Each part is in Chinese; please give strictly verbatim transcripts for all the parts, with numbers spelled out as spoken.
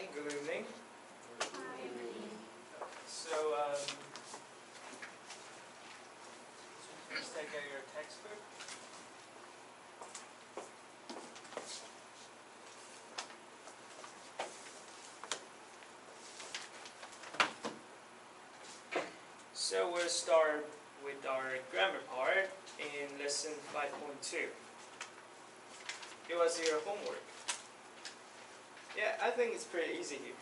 Hi, good evening. Hi. So, um, please take out your textbook. So we'll start with our grammar part in lesson five point two. It was your homework. Yeah, I think it's pretty easy here.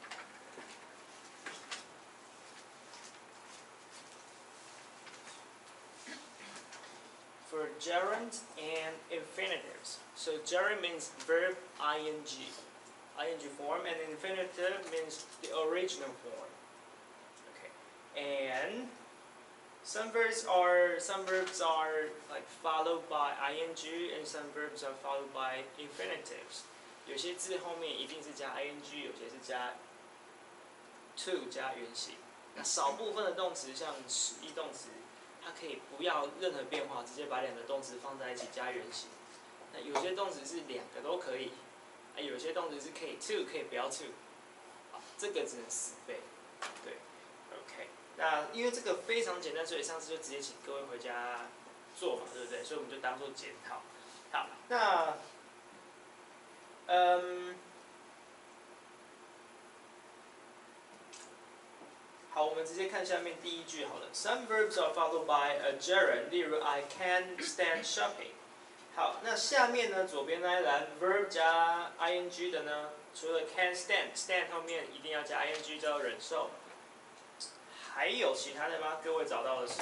For gerund and infinitives. So gerund means verb ing, ing form, and infinitive means the original form. Okay, and some verbs are some verbs are like followed by ing, and some verbs are followed by infinitives. 有些字后面一定是加 ing， 有些是加 to 加原形。那少部分的动词，像实义动词，它可以不要任何变化，直接把两个动词放在一起加原形。那有些动词是两个都可以，啊，有些动词是可以 to 可以不要 to， 好，这个只能死背，对 ，OK。那因为这个非常简单，所以上次就直接请各位回家做嘛，对不对？所以我们就当做检讨。好，那。嗯，好，我们直接看下面第一句好了。Some verbs are followed by a gerund， 例如 I can't stand shopping。好，那下面呢，左边那一栏 verb 加 ing 的呢，除了 can't stand，stand 后面一定要加 ing 叫忍受。还有其他的吗？各位找到的是？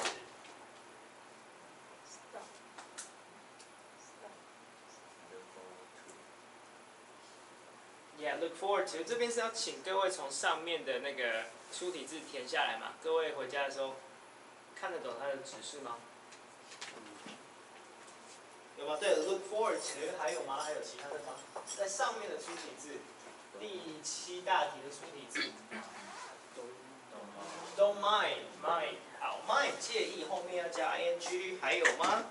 Yeah, look forward to 这边是要请各位从上面的那个出题字填下来嘛？各位回家的时候看得懂它的指示吗？有吗？对 ，look forward to 还有吗？还有其他的吗？在上面的出题字，第七大题的出题字 ，don't mind mind 好 mind 介意后面要加 ing 还有吗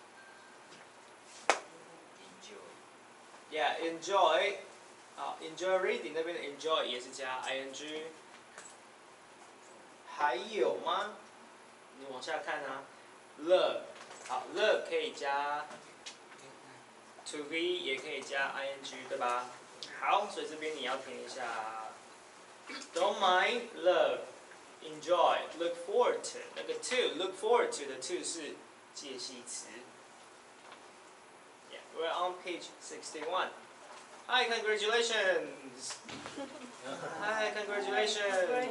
？Yeah, enjoy 好 ，enjoy reading 那边的 enjoy 也是加 ing。还有吗？你往下看啊 ，love 好 ，love 可以加 to be 也可以加 ing 对吧？好，所以这边你要填一下 ，don't mind love enjoy look forward to 那个 to look forward to 的 to 是介系词。Yeah, we're on page sixty-one. Hi, congratulations. Hi, congratulations.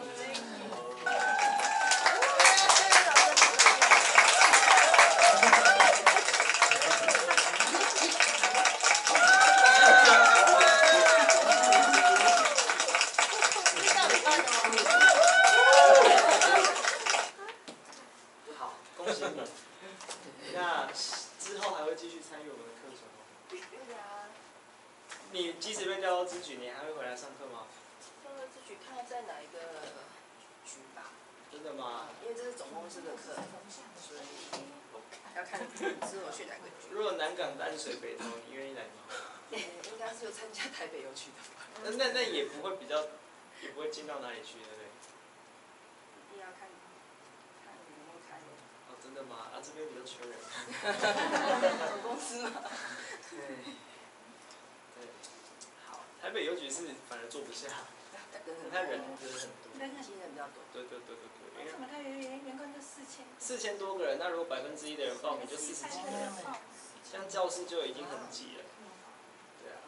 好，恭喜你。那之后还会继续参与我们的课程吗？ 对啊。 你即使被调到咨举，你还会回来上课吗？ 调到咨举看在哪一个局吧。 真的吗？ 因为这是总公司的课，所以要看之后去哪个局。 如果南港、淡水、北投，你愿意来吗？ 应该是有参加台北邮区的吧。 那那那也不会比较，也不会近到哪里去，对不对？ 一定要看，看有没有开。 哦，真的吗？啊，这边比较缺人。 总公司嘛。 对。对。好，台北邮局是反而坐不下，他人人很多。 那个新人比较多。 对对对对对。 为什么他员员员工就四千？ 四千多个人，那如果百分之一的人报名，就四十几个人，像教室就已经很挤了。对啊。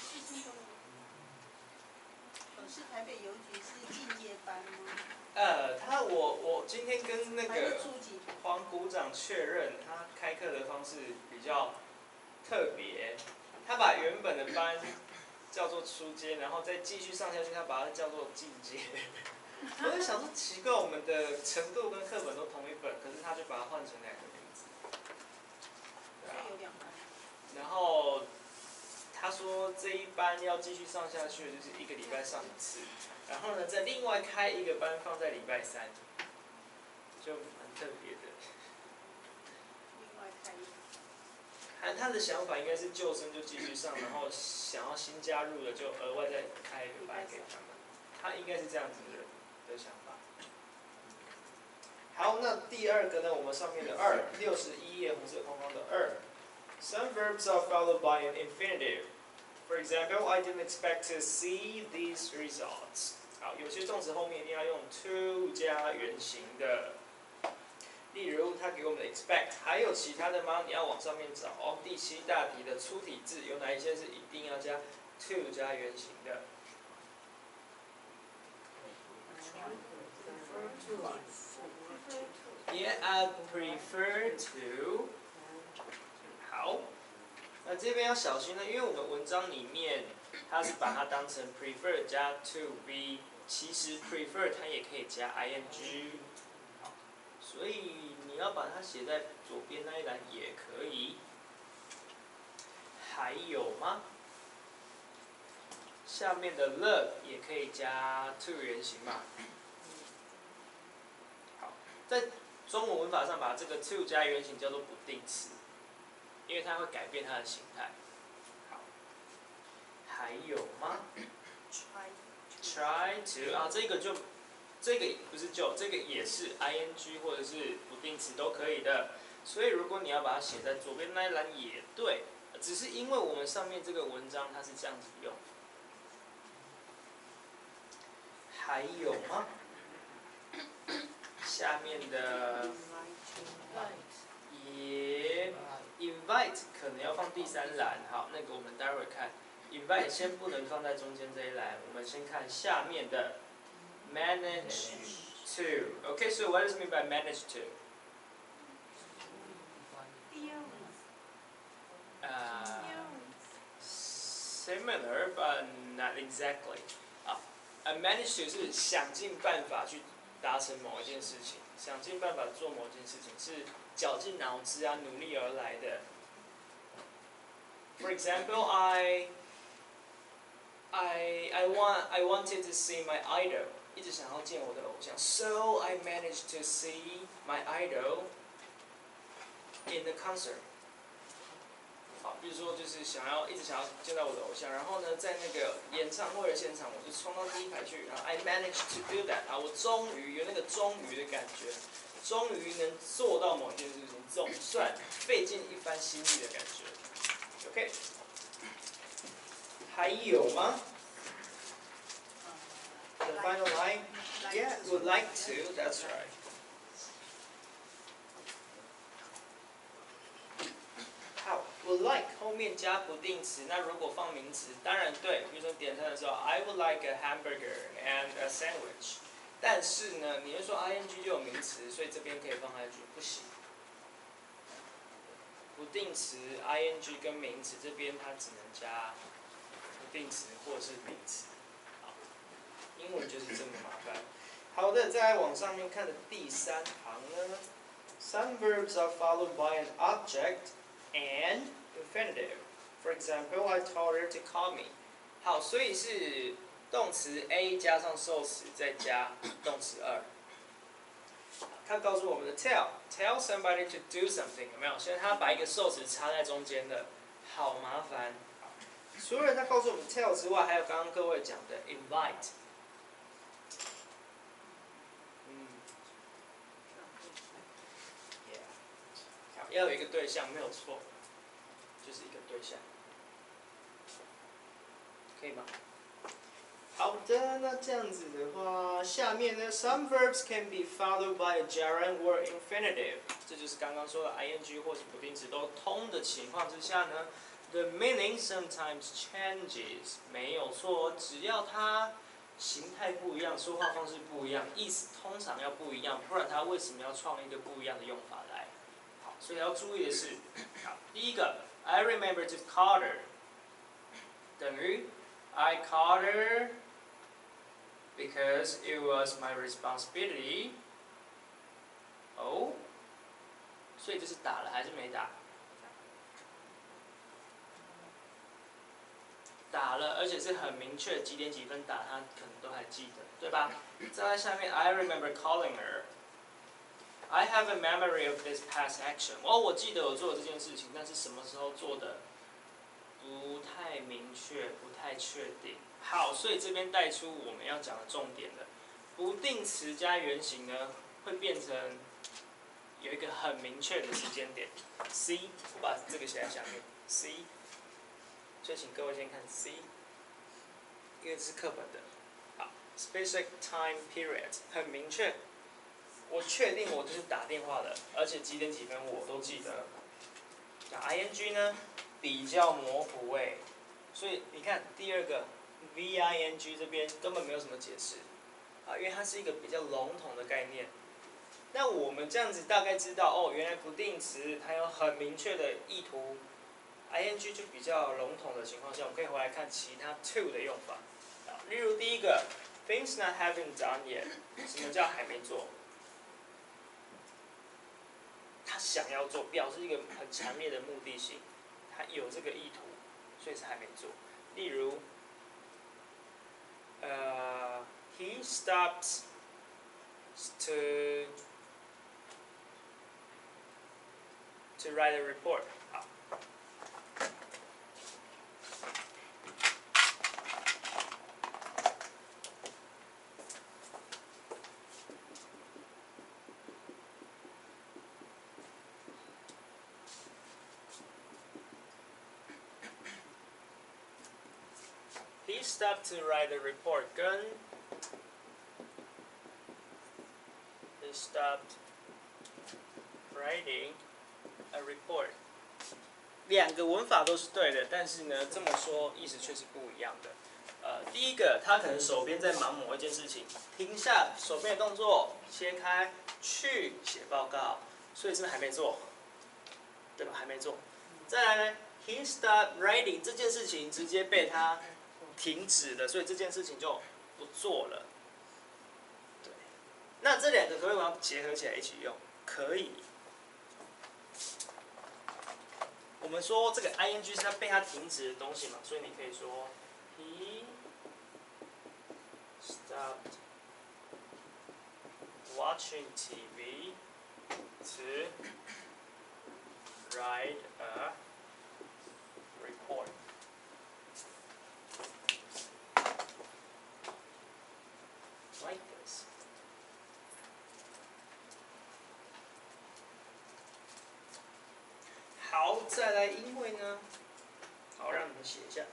是台北邮局是进阶班吗？ 呃，他我我今天跟那个初级黄股长确认，他开课的方式比较特别，他把原本的班叫做初阶，然后再继续上下去，他把它叫做进阶。我在想说奇怪，我们的程度跟课本都同一本，可是他就把它换成两个名字。对啊。 有两班。 然后他说这一班要继续上下去，就是一个礼拜上一次，然后呢再另外开一个班放在礼拜三，就蛮特别的。 另外开一他他的想法应该是旧生就继续上，然后想要新加入的就额外再开一个班给他们。他应该是这样子的的想法。好，那第二个呢，我们上面的二，六十一页红色框框的二。Some verbs are followed by an infinitive. For example, I didn't expect to see these results. 好，有些动词后面一定要用 to 加原形的。例如，他给我们的 expect， 还有其他的吗？你要往上面找哦。第七大题的粗体字有哪一些是一定要加 to 加原形的？ Yeah, I prefer to. 好，那这边要小心呢，因为我们文章里面它是把它当成 prefer 加 to be， 其实 prefer 它也可以加 ing， 所以你要把它写在左边那一栏也可以。还有吗？下面的 the 也可以加 to 原形嘛。好，在中文文法上把这个 to 加原形叫做不定词，因为它会改变它的形态。好，还有吗 ？Try to 啊，这个就这个不是就这个也是 ing 或者是不定词都可以的。所以如果你要把它写在左边那一栏也对，只是因为我们上面这个文章它是这样子用。还有吗？下面的也 invite 可能要放第三栏，好，那个我们待会儿看。invite 先不能放在中间这一栏，我们先看下面的 manage to。Okay, so what does it mean by manage to? Uh, similar, but not exactly. 啊 ，a manage to 是想尽办法去达成某一件事情，想尽办法做某件事情，是绞尽脑汁啊，努力而来的。For example, I, I, I want, I wanted to see my idol. 一直想要见我的偶像 ，so I managed to see my idol in the concert. 好，比如说就是想要一直想要见到我的偶像，然后呢，在那个演唱会的现场，我就冲到第一排去，然后 I managed to do that 啊，我终于有那个终于的感觉，终于能做到某件事情，总算费尽一番心力的感觉。OK， 还有吗 ？The final line, yeah, would like to. That's right. 好 ，would like 后面加不定词，那如果放名词，当然对。比如说点餐的时候 ，I would like a hamburger and a sandwich。但是呢，你会说 ing 就有名词，所以这边可以放下去，不行。不定词 ing 跟名词这边它只能加不定词或是名词。好，英文就是这么麻烦。好的，再来往上面看的第三行呢 ，Some verbs are followed by an object and infinitive. For example, I told her to call me. 好，所以是动词 A 加上受词，再加动词二。他告诉我们的 tell tell somebody to do something 有没有？现在他把一个受词插在中间的，好麻烦。除了他告诉我们 tell 之外，还有刚刚各位讲的 invite。嗯 ，yeah， 好，要有一个对象没有错，就是一个对象，可以吗？好的，那这样子的话，下面呢 ，some verbs can be followed by a gerund or infinitive， 这就是刚刚说的 ing 或是不定词都通的情况之下呢 ，the meaning sometimes changes， 没有错，只要它形态不一样，说话方式不一样，意思通常要不一样，不然它为什么要创一个不一样的用法来？好，所以要注意的是，好，第一个 ，I remember to call her， 等于 I called her。Because it was my responsibility. 哦，所以这是打了还是没打？打了，而且是很明确几点几分打，他可能都还记得，对吧？再来下面 ，I remember calling her. I have a memory of this past action。哦，我记得我做了这件事情，但是什么时候做的不太明确，不太确定。好，所以这边带出我们要讲的重点了。不定词加原形呢，会变成有一个很明确的时间点。C， 我把这个写在下面。C， 所以请各位先看 C， 因为这是课本的。好 ，specific time period 很明确，我确定我就是打电话的，而且几点几分我都记得。那 ing 呢，比较模糊诶，所以你看第二个 V-I-N-G 这边根本没有什么解释啊，因为它是一个比较笼统的概念。那我们这样子大概知道哦，原来不定词它有很明确的意图 ，ing 就比较笼统的情况下，我们可以回来看其他 to 的用法。例如第一个 things not having done yet， 什么叫还没做？他想要做，表示一个很强烈的目的性，他有这个意图，所以是还没做。例如，呃 ，he stopped to to write a report。好。He stopped to write a report 跟 He stopped writing a report 两个文法都是对的，但是呢，这么说意思却是不一样的。呃，第一个，他可能手边在忙某一件事情，停下手边的动作，切开去写报告，所以是不是还没做？对吧？还没做。再来呢 ，He stopped writing 这件事情直接被他停止了，所以这件事情就不做了。对，那这两个可不可以把它结合起来一起用？可以。我们说这个 ing 是它被它停止的东西嘛，所以你可以说 he stopped watching T V to write a report。Like this。好，再来，因为呢，好，让你们写一下。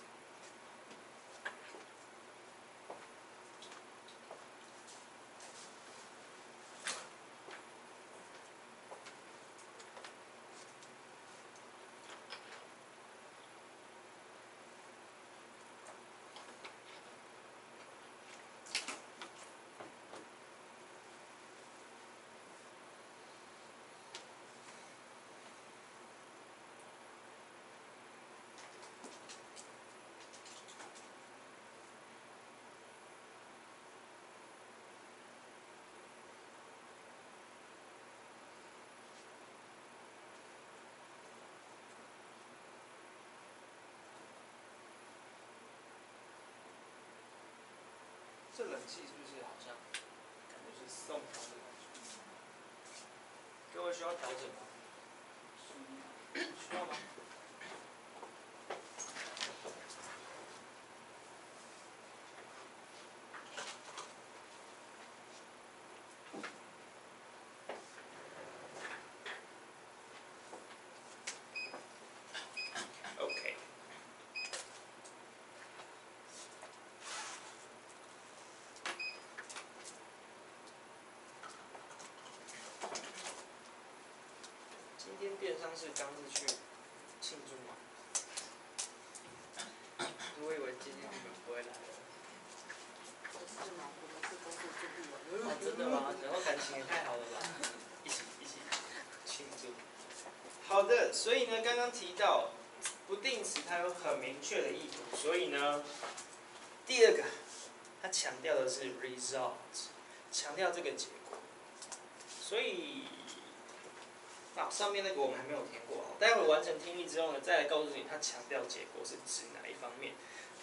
这冷气是不是好像感觉是送调的感觉？各位需要调整吗？需要吗？OK。今天电商是刚是去庆祝吗？我以为今天你们不会来了。 是吗？我们是工作做不完。 哦，真的吗？然后感情也太好了吧！一起一起庆祝。好的，所以呢，刚刚提到不定词它有很明确的意图，所以呢，第二个它强调的是 result， 强调这个结果。所以，啊，上面那个我们还没有填过，待会完成听力之后呢，再来告诉你它强调结果是指哪一方面。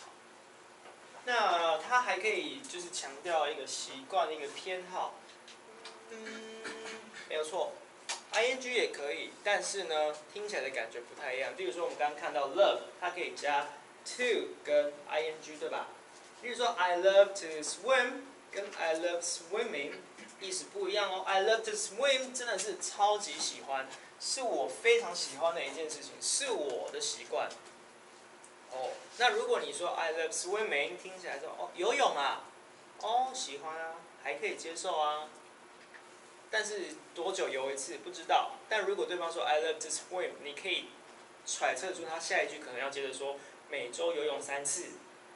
那它还可以就是强调一个习惯、一个偏好。嗯， 没有错 ，ing 也可以，但是呢，听起来的感觉不太一样。例如说，我们刚刚看到 love， 它可以加 to 跟 ing， 对吧？例如说 I love to swim 跟 I love swimming 意思不一样哦。I love to swim 真的是超级喜欢，是我非常喜欢的一件事情，是我的习惯。哦，那如果你说 I love swimming， 听起来说哦游泳啊，哦喜欢啊，还可以接受啊。但是多久游一次不知道。但如果对方说 I love to swim， 你可以揣测出他下一句可能要接着说每周游泳三次，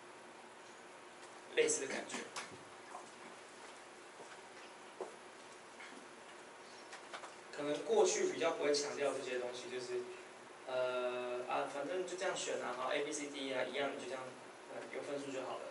类似的感觉。可能过去比较不会强调这些东西，就是呃啊，反正就这样选啊，好 A B C D 啊，一样你就这样，呃有分数就好了。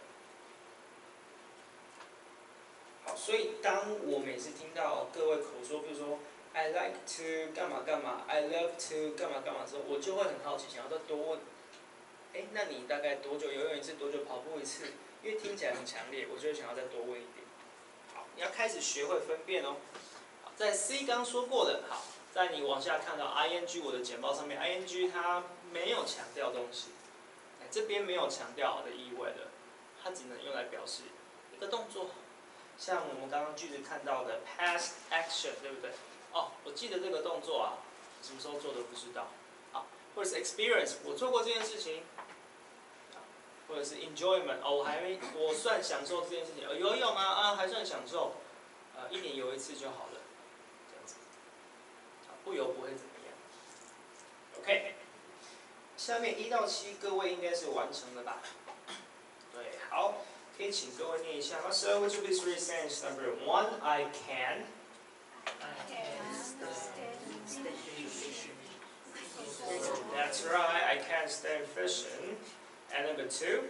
好，所以当我每次听到各位口说，比如说 I like to 干嘛干嘛 ，I love to 干嘛干嘛之后，我就会很好奇，想要再多问，哎，那你大概多久游泳一次，多久跑步一次？因为听起来很强烈，我就会想要再多问一点。好，你要开始学会分辨哦。好，在 C 刚说过的，好，在你往下看到 ing 我的简报上面 ，ing 它没有强调东西，这边没有强调的意味的，它只能用来表示一个动作。像我们刚刚句子看到的 past action， 对不对？哦，我记得这个动作啊，什么时候做的不知道。啊，或者是 experience， 我做过这件事情。或者是 enjoyment， 哦，我还没，我算享受这件事情。呃，游泳啊啊，还算享受。呃，一年游一次就好了，这样子。不游不会怎么样。OK， 下面一到七各位应该是完成了吧？对，好。可以请各位念一下吗 ？So which of these three sentences? Number one, I can. That's right, I can stand fishing. And number two.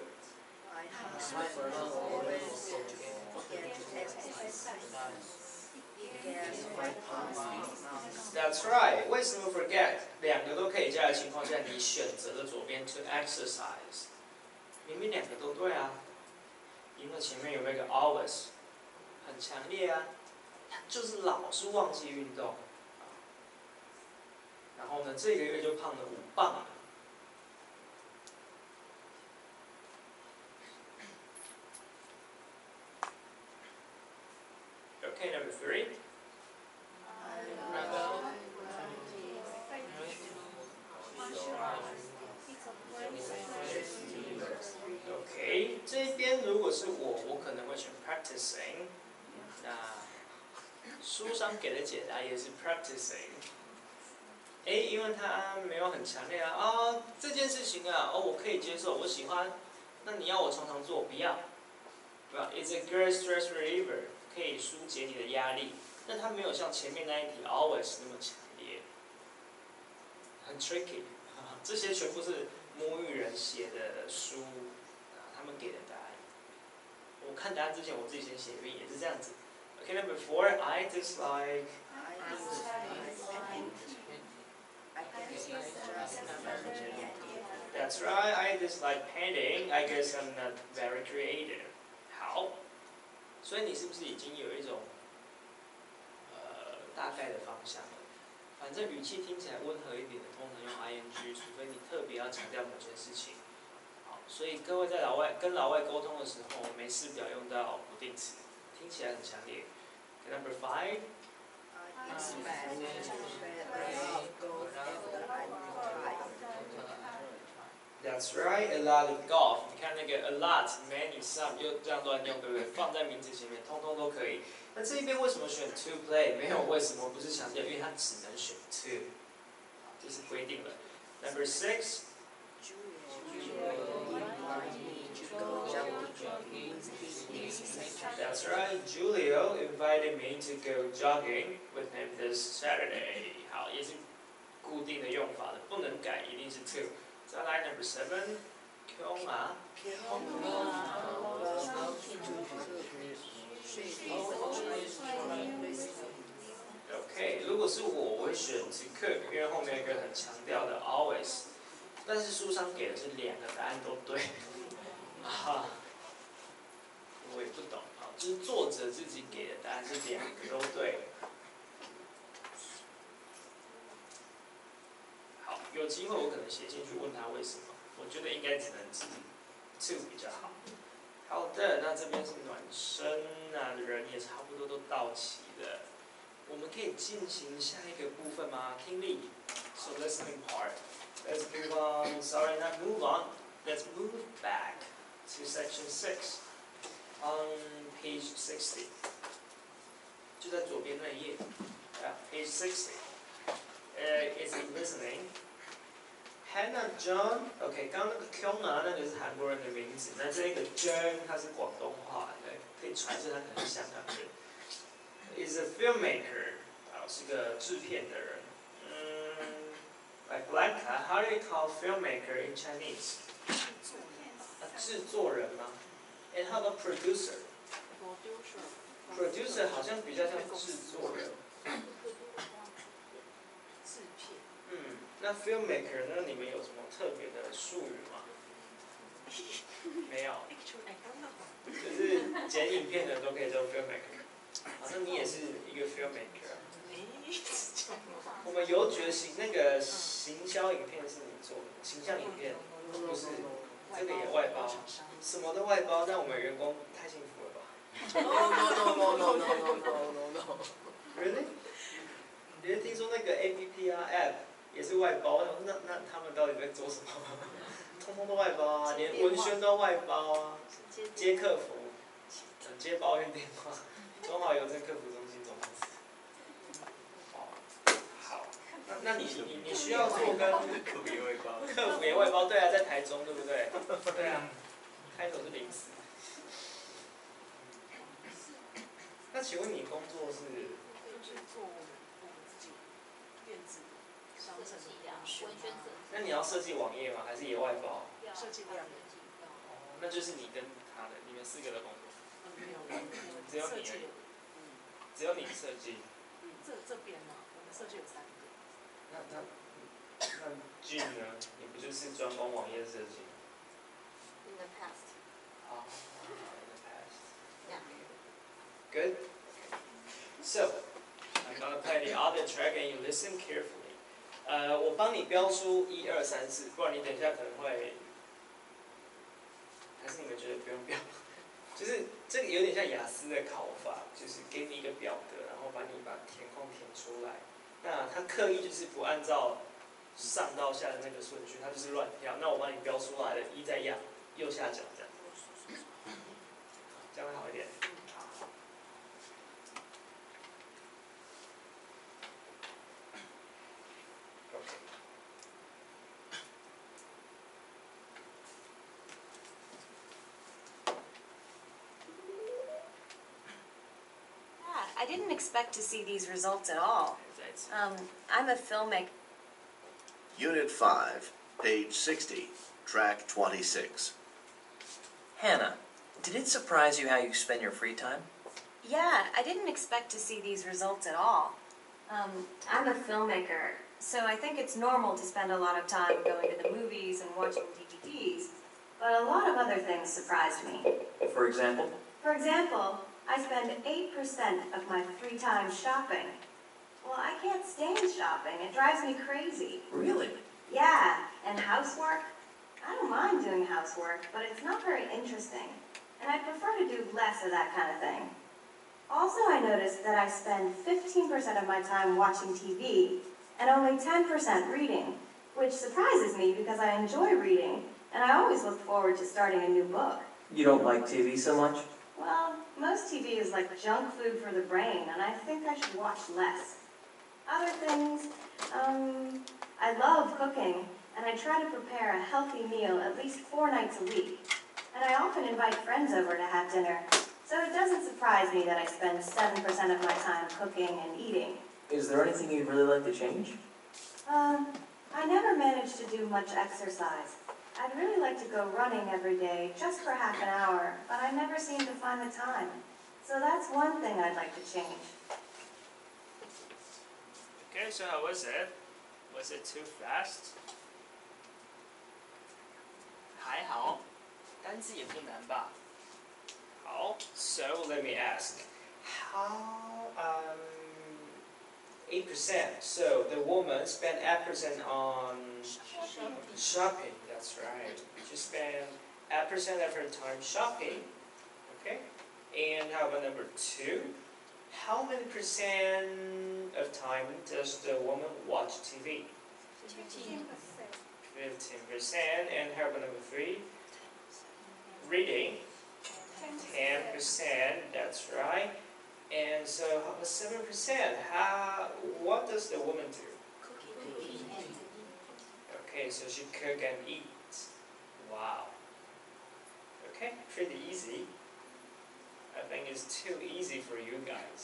That's right. 为什么 forget 两个都可以加的情况下，你选择了左边 to exercise？ 明明两个都对啊。因为前面有那个 always， 很强烈啊，他就是老是忘记运动，然后呢，这个月就胖了五磅了。Okay, number three. Okay， 这边如果是我，我可能会选 practicing。那书上给的解答也是 practicing。哎，因为它没有很强烈啊，啊，这件事情啊，哦，我可以接受，我喜欢。那你要我常常做，不要，对吧 ？It's a great stress reliever， 可以疏解你的压力，但它没有像前面那一题 always 那么强烈，很 tricky。这些全部是母语人写的书，啊，他们给的答案。我看答案之前，我自己先写一遍，也是这样子。Okay, number four, I dislike. That's right, I dislike painting. I guess I'm not very creative. 好，所以你是不是已经有一种呃大概的方向了？反正语气听起来温和一点的，通常用 ing， 除非你特别要强调某件事情。好，所以各位在老外跟老外沟通的时候，没事不要用到不定词，听起来很强烈。Number five. That's right, a lot of golf. 你看那个 a lot, many, some 就这样乱用，对不对？放在名词前面，通通都可以。那这边为什么选 to play？ 没有为什么，不是强调，因为它只能选 to， 这是规定了。Number six. That's right, Julio invited me to go jogging with him this Saturday. 好，也是固定的用法的，不能改，一定是 to。再来 number seven， 空啊。OK， 如果是我，我会选 to cook， 因为后面有一个很强调的 always， 但是书上给的是两个答案都对，啊，我也不懂啊，就是作者自己给的答案是两个都对。 有机会我可能写进去问他为什么。我觉得应该只能是 to 比较好。好的，那这边是暖身，那人也差不多都到齐了。我们可以进行下一个部分吗？听力。So listening part. Let's move on. Sorry, not move on. Let's move back to section six on page sixty. 就在左边那一页。Yeah, page sixty. Uh, is listening. Hannah John, OK， 刚刚那个 Kyona 那个是韩国人的名字，那这个 John 他是广东话的，可以揣测他可能是香港人。Is a filmmaker， 啊，是个制片的人。嗯 ，Like Blanca, how do you call filmmaker in Chinese？ 啊，制作人吗 ？And how about producer？Producer 好像比较像制作人。嗯，那 filmmaker 呢？你们有什么特别的术语吗？没有，就是剪影片的都可以叫 filmmaker。好像你也是一个 filmmaker。我们邮局行那个行销影片是你做的，形象影片不是，这个也外包，什么都外包，但我们员工太幸福了吧 ？No no no no no no no no. Really？ 你是听说那个 A P P 啊 App 也是外包？那那他们到底在做什么？通通都外包啊，连文宣都外包啊，接客服，接抱怨电话，中华邮政客服中心总公司。好，那那你你你需要做跟客服也外包，客服也外包，对啊，在台中对不对？对啊，开头是零四。那请问你工作是？ 就是做我们自己电子商城的文宣啊。 那你要设计网页吗？还是也外包？ 设计网页。 哦，那就是你跟他的，你们四个的工作。 没有， 只有你而已。只有你设计。 嗯，这这边呢，我们设计有三个。 那那那 Jim 呢？你不就是专攻网页设计 ？In the past. 啊 ，in the past. Yeah. Good. So, I'm gonna play the other track and you listen carefully. 呃，我帮你标出一二三四，不然你等一下可能会，还是你们觉得不用标？就是这个有点像雅思的考法，就是给你一个表格，然后把你把填空填出来。那他刻意就是不按照上到下的那个顺序，他就是乱跳。那我帮你标出来的，一在右右下角这样，这样会好一点。 I didn't expect to see these results at all. Um, I'm a filmmaker. Unit five, page sixty, track twenty-six. Hannah, did it surprise you how you spend your free time? Yeah, I didn't expect to see these results at all. Um, I'm a filmmaker, so I think it's normal to spend a lot of time going to the movies and watching D V Ds, but a lot of other things surprised me. For example? For example, I spend eight percent of my free time shopping. Well, I can't stand shopping. It drives me crazy. Really? Yeah, and housework? I don't mind doing housework, but it's not very interesting. And I prefer to do less of that kind of thing. Also, I noticed that I spend fifteen percent of my time watching T V and only ten percent reading, which surprises me because I enjoy reading, and I always look forward to starting a new book. You don't like T V so much? Well, most T V is like junk food for the brain, and I think I should watch less. Other things, um, I love cooking, and I try to prepare a healthy meal at least four nights a week. And I often invite friends over to have dinner, so it doesn't surprise me that I spend seven percent of my time cooking and eating. Is there anything you'd really like to change? Um, I never managed to do much exercise. I'd really like to go running every day, just for half an hour, but I never seem to find the time. So that's one thing I'd like to change. Okay, so how was it? Was it too fast? 还好，单字也不难吧？好 ，So let me ask, how um eight percent. So the woman spent eight percent on shopping. That's right. She spent eight percent of her time shopping. Okay. And how about number two? How many percent of time does the woman watch T V? fifteen percent. fifteen percent. And how about number three? Reading. ten percent. That's right. And so how about seven percent? How, what does the woman do? Okay, so she cook and eat. Wow. Okay, pretty easy. I think it's too easy for you guys.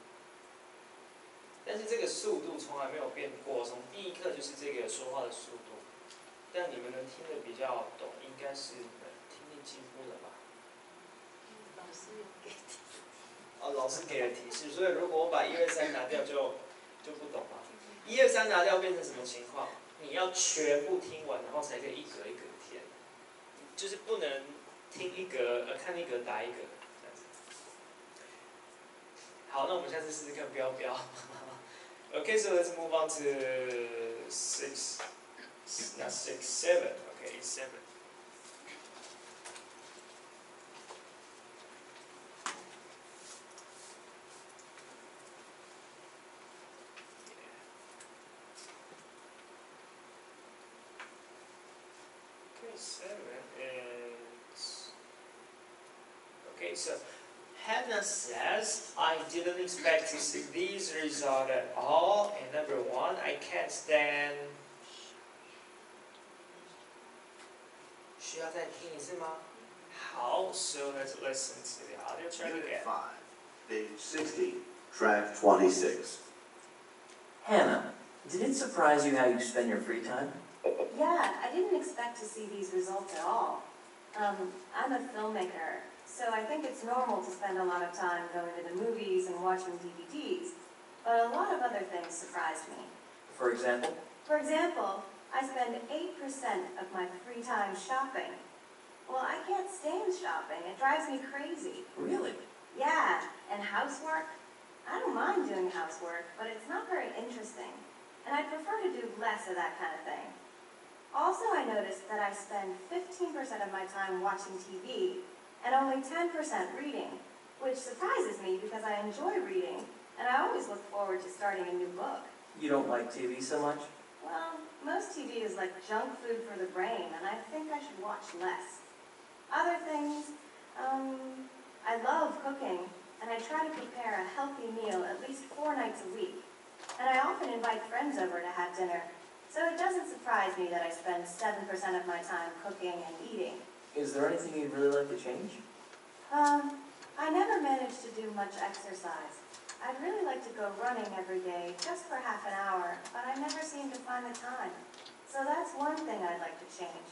但是这个速度从来没有变过，从第一课就是这个说话的速度。但你们能听得比较懂，应该是你们听力进步了吧？ 老师有给提示。 哦，老师给了提示，所以如果我把一二三拿掉就就不懂了。一二三拿掉变成什么情况？你要全部听完，然后才可以一格一格填，就是不能听一格呃看一格答一格这样子。好，那我们下次试试看标标。Okay, so let's move on to six, not six, seven. Okay, seven. Okay, seven is okay. So Hannah says, I didn't expect to see these results at all. And number one, I can't stand. 需要再听一次吗？好, so let's listen to the audio track Unit again. five, page sixty, track twenty-six. Hannah, did it surprise you how you spend your free time? Yeah, I didn't expect to see these results at all. Um, I'm a filmmaker, so I think it's normal to spend a lot of time going to the movies and watching D V Ds, but a lot of other things surprised me. For example? For example, I spend eight percent of my free time shopping. Well, I can't stand shopping. It drives me crazy. Really? Yeah, and housework? I don't mind doing housework, but it's not very interesting, and I prefer to do less of that kind of thing. Also, I noticed that I spend fifteen percent of my time watching T V and only ten percent reading, which surprises me because I enjoy reading, and I always look forward to starting a new book. You don't like T V so much? Well, most T V is like junk food for the brain, and I think I should watch less. Other things, um, I love cooking, and I try to prepare a healthy meal at least four nights a week. And I often invite friends over to have dinner, so it doesn't surprise me that I spend seven percent of my time cooking and eating. Is there anything you'd really like to change? Um, I never managed to do much exercise. I'd really like to go running every day, just for half an hour, but I never seem to find the time. So that's one thing I'd like to change.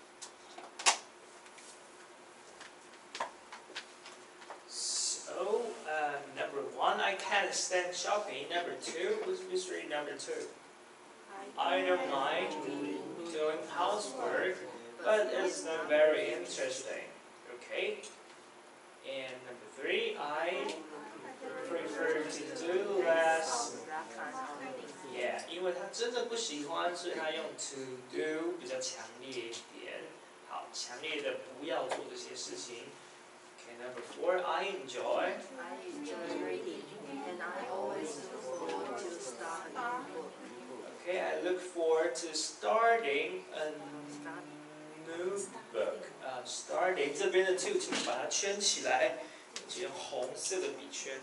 So, uh, number one, I can't stand shopping. Number two, let's just read number two. I don't mind doing housework, but it's not very interesting. Okay? And number three, I prefer to do less. Yeah, 因为他真的不喜欢，所以他用 to do 比较强烈一点。好，强烈的不要做这些事情。Okay, number four, I enjoy. I enjoy reading, and I always look forward to starting a book. Okay, I look forward to starting a new book. 呃、uh, ，starting 这边的 to 请把它圈起来，就用红色的笔圈。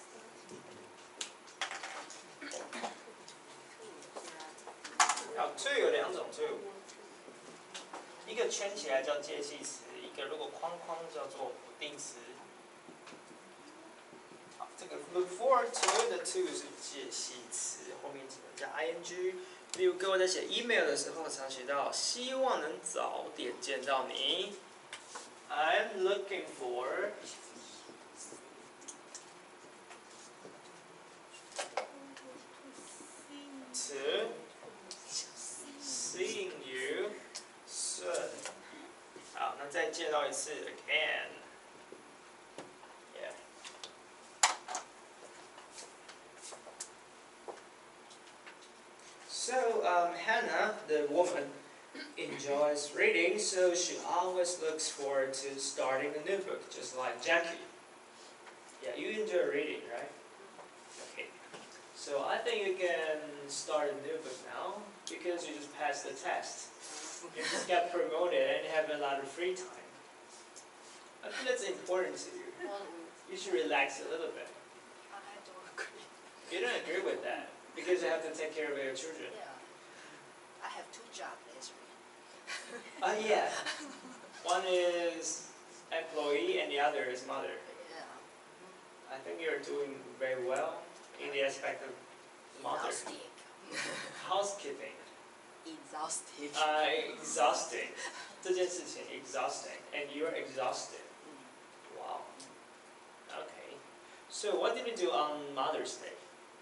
好 ，to 有两种 to， 一个圈起来叫介系词，一个如果框框叫做不定词。好，这个 look forward to 的 to 是介系词，后面只能加 ing。例如各位在写 email 的时候，常写到希望能早点见到你。I'm looking for to seeing you soon. 好，那再见到一次 again. Yeah. Hannah, the woman, enjoys reading, so she always looks forward to starting a new book, just like Jackie. Yeah, you enjoy reading, right? Okay. So I think you can start a new book now because you just passed the test. You just got promoted and have a lot of free time. I think that's important to you. Well, You should relax a little bit. I don't agree. You don't agree with that because you have to take care of your children. Yeah. I have two jobs actually. Oh yeah. One is employee and the other is mother. Yeah. I think you're doing very well in the aspect of mother. Exhausting. Housekeeping. Exhausting. Uh, exhausting. 这件事情 exhausting and you're exhausted. Wow. Okay. So what did you do on Mother's Day?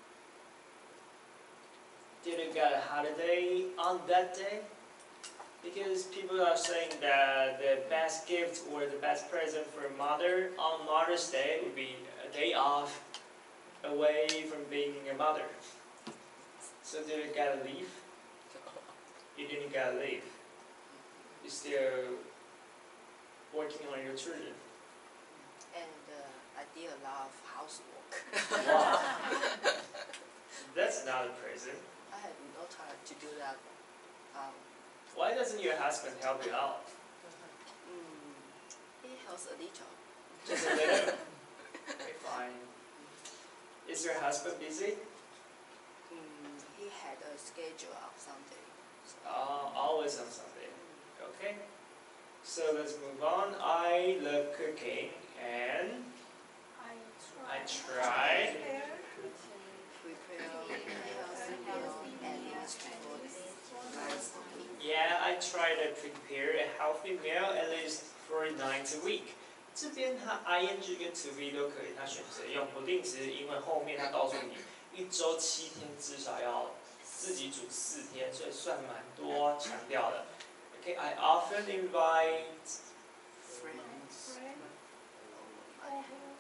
Did you get a holiday on that day? Because people are saying that the best gift or the best present for a mother on Mother's Day would be a day off away from being a mother. So did you get a leave? You didn't get a leave. You're still working on your children. And uh, I did a lot of housework. Wow. That's not a present. I had no time to do that. Um, Why doesn't your husband help you out? mm, he helps a little. Just a little. Okay, fine. Is your husband busy? Mm, he had a schedule on Sunday. So, Uh, always on Sunday. Okay. So let's move on. I love cooking and I I try. try. prepare a healthy meal at least for nights a week. Yeah, I try to prepare a healthy meal at least three nights a week. 这边它 ing 跟 to be 都可以，它选择用不定词，因为后面它告诉你一周七天至少要自己煮四天，所以算蛮多强调的。Okay, I often invite Friends. Friend. My,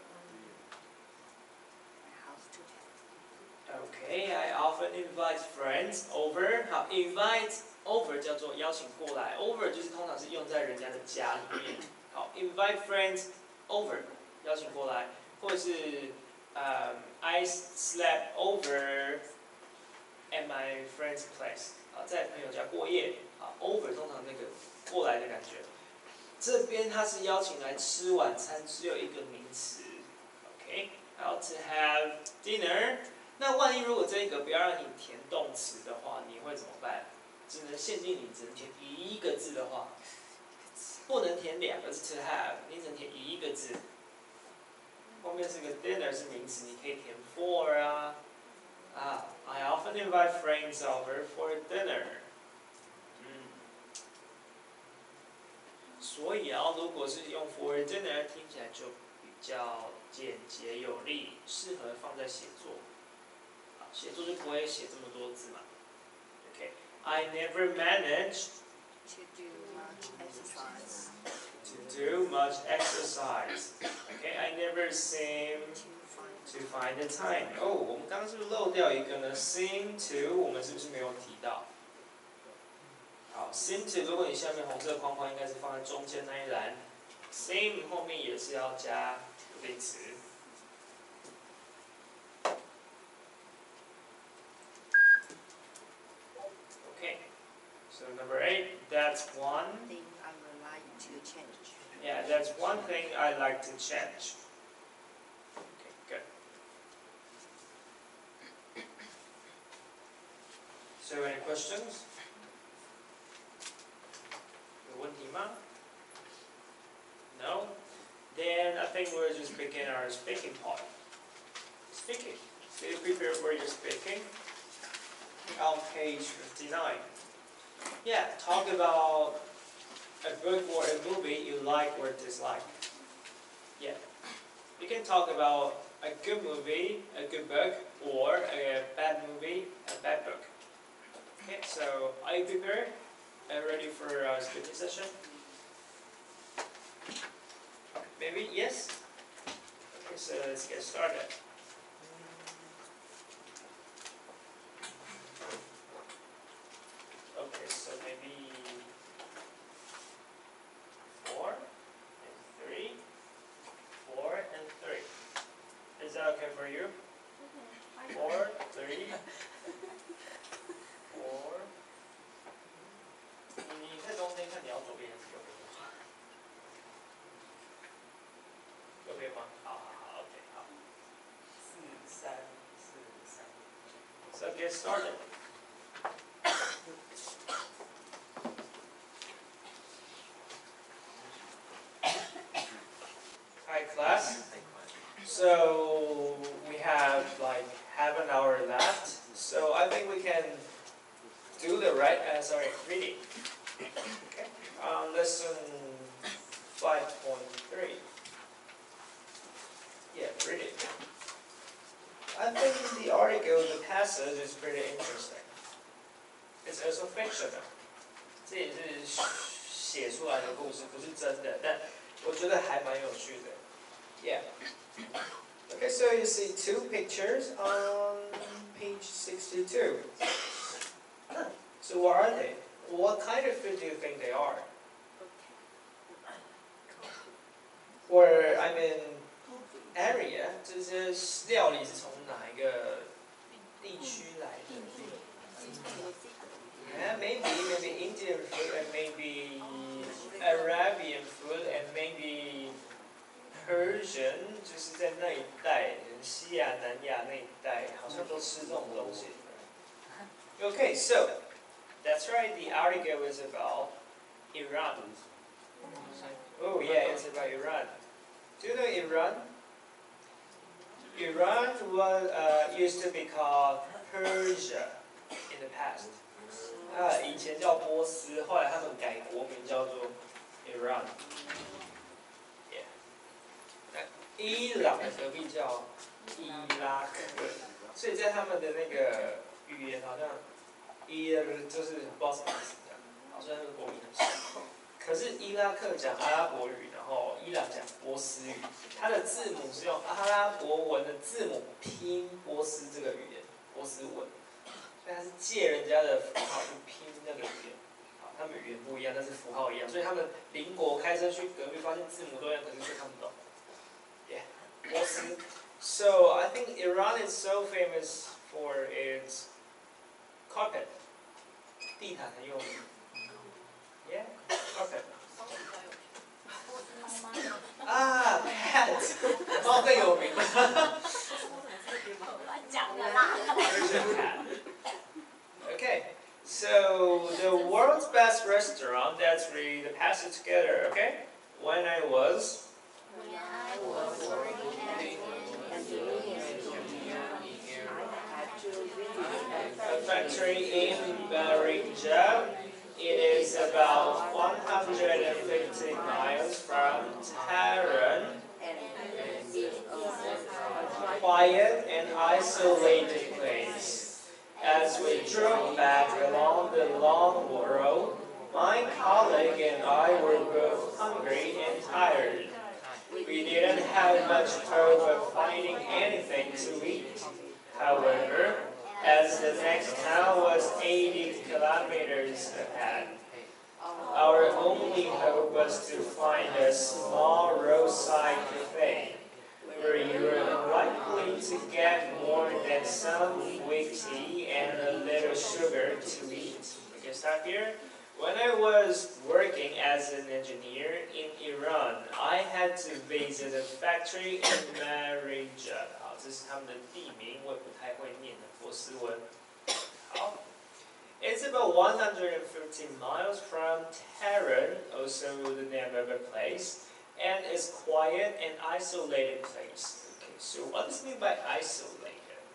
my house to have. Okay, I often invite friends over. 好 ，invite over 叫做邀请过来 ，over 就是通常是用在人家的家里面。好 ，invite friends over 邀请过来，或者是呃、um, I slept over at my friend's place 啊，在朋友家过夜啊 ，over 通常那个过来的感觉。这边它是邀请来吃晚餐，只有一个名词。OK， 好 ，to have dinner。那万一如果这个不要让你填动词的话，你会怎么办？只能限定你只能填一个字的话，不能填两个字 to have， 你只能填一个字。后面这个 dinner 是名词，你可以填 for 啊。啊 ，I often invite friends over for dinner。嗯。所以啊，如果是用 for dinner， 听起来就比较简洁有力，适合放在写作。写作就不会写这么多字嘛。Okay, I never managed To do much exercise. to do much exercise. Okay, I never seem To find to find the time. 哦，我们刚刚是不是漏掉一个呢 ？Seem to， 我们是不是没有提到？好 ，seem to， 如果你下面红色框框应该是放在中间那一栏 ，seem 后面也是要加不定词。Okay, so number eight, that's one. thing I would like to change. Yeah, that's one thing I like to change. Okay, good. So any questions? 有问题吗 No? Then I think we'll just begin our speaking part. Speaking. So you prepare for your speaking. On page fifty-nine. Yeah, talk about a book or a movie you like or dislike. Yeah. You can talk about a good movie, a good book, or a bad movie, a bad book. Okay, so are you prepared? Are you ready for our speaking session? Maybe? Yes? Okay, so let's get started. Okay. for you. Four, three, four。你在中间看，你要左边还是右边？右边吗？好好好 ，OK， 好。四三四三。So get started. Hi class. So we have like half an hour left. So I think we can do the right, uh, sorry, reading. Okay. Um, lesson five point three. Yeah, reading. I think the article, the passage is pretty interesting. It's also fictional. 这也是写出来的故事，不是真的，但我觉得还蛮有趣的。Yeah. Okay, so you see two pictures on page sixty-two. So what are they? What kind of food do you think they are? Or, I mean, area, 就是料理是从哪一个地区来的？ Yeah, maybe, maybe Indian food and maybe Arabian food and maybe Persian， 就是在那一带，西亚、南亚那一带，好像都吃这种东西。Okay, so that's right. The article is about Iran. Oh yeah, it's about Iran. Do you know Iran? Iran was uh, used to be called Persia in the past. 啊，以前叫波斯，后来他们改国名叫做 Iran。Yeah. 那伊朗的隔壁叫伊拉克，所以在他们的那个语言好像伊就是不知道什么意思这样，好像是国名很像。可是伊拉克讲阿拉伯语，然后伊朗讲波斯语，它的字母是用阿拉伯文的字母拼波斯这个语言，波斯文。所以它是借人家的符号去拼那个语言，好，他们语言不一样，但是符号一样，所以他们邻国开车去隔壁发现字母都一样，可是却看不懂。Yeah, 波斯。So I think Iran is so famous for its carpet. 地毯很有名。Yeah, carpet. 啊 ，cat， 猫更有名。 讲的啦。 Persian cat. Okay, so the world's best restaurant, that's really the passage together, okay? When I was When I was working as an engineer, I had to visit a factory in Barija. It is about one hundred fifty miles from Tehran, and it was a quiet and isolated place. As we drove back along the long road, my colleague and I were both hungry and tired. We didn't have much hope of finding anything to eat. However, as the next town was eighty kilometers ahead, our only hope was to find a small roadside cafe where you were likely to get more than some weak tea and a little sugar to eat. We can start here. When I was working as an engineer in Iran, I had to visit a factory in Marija. 好，这是他们的地名，我也不太会念的波斯文。好。It's about one hundred fifty miles from Tehran, also the name of a place, and it's quiet and isolated place. Okay, so what does it mean by isolated?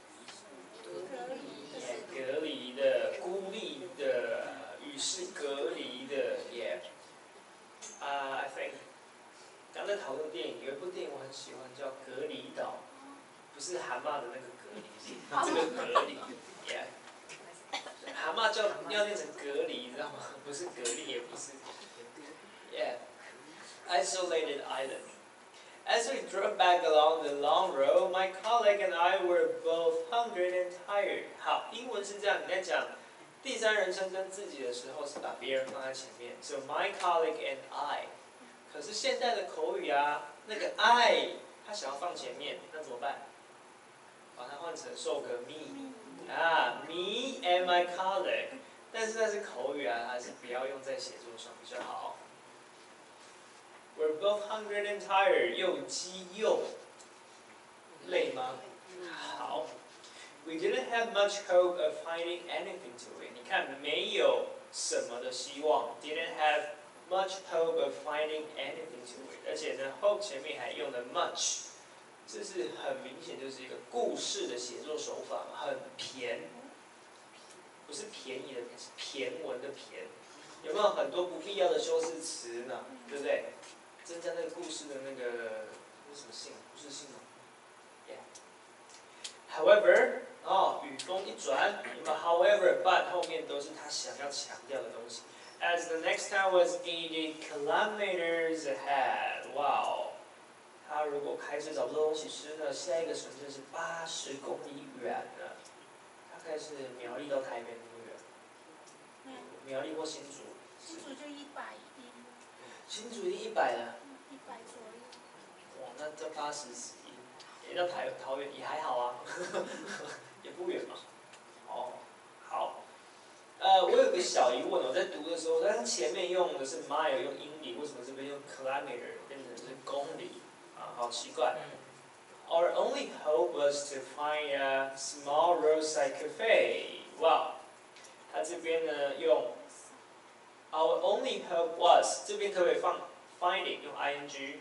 隔离的、孤立的、与世隔离的 ，yeah. Uh, I think 刚才讨论电影，有一部电影我很喜欢，叫《隔离岛》，不是蛤蟆的那个隔离，是这个隔离 ，yeah. 蛤蟆叫要念成隔离，知道吗？不是蛤蜊，也不是。Yeah, isolated island. As we drove back along the long road, my colleague and I were both hungry and tired. 好，英文是这样，你在讲第三人称跟自己的时候，是把别人放在前面。So my colleague and I. 可是现代的口语啊，那个 I 他想要放前面，那怎么办？ 把它换成授个 me 啊 ，me and my colleague。但是那是口语啊，还是不要用在写作上比较好。We're both hungry and tired， 又饥又累吗？好。We didn't have much hope of finding anything to eat。你看，没有什么的希望 ，didn't have much hope of finding anything to eat。而且呢 ，hope 前面还用了 much， 这是很明显就是一个故事的写作手法嘛，很骈，不是便宜的骈，是骈文的骈。有没有很多不必要的修饰词呢？对不对？增加那个故事的那个那是什么性？不是性吗 ？Yeah。However， 哦，语风一转，有没有 ？However， but 后面都是他想要强调的东西。As the next town was eighty kilometers ahead， 哇哦！他如果开车找不到东西吃呢，下一个城镇是八十公里远呢。大概是苗栗到台北那么远。 嗯。 苗栗或新竹。 新竹就一百一。 新竹已经一百了。 一百左右。 哇，那这八十十一，也到台桃园也还好啊，也不远嘛。哦，好。呃，我有个小疑问，我在读的时候，它前面用的是 mile 用英里，为什么这边用 kilometer 变成是公里？啊，好奇怪。Our only hope was to find a small roadside cafe. 哇，它这边呢用 Our only hope was 这边可不可以放 finding 用 ing？ing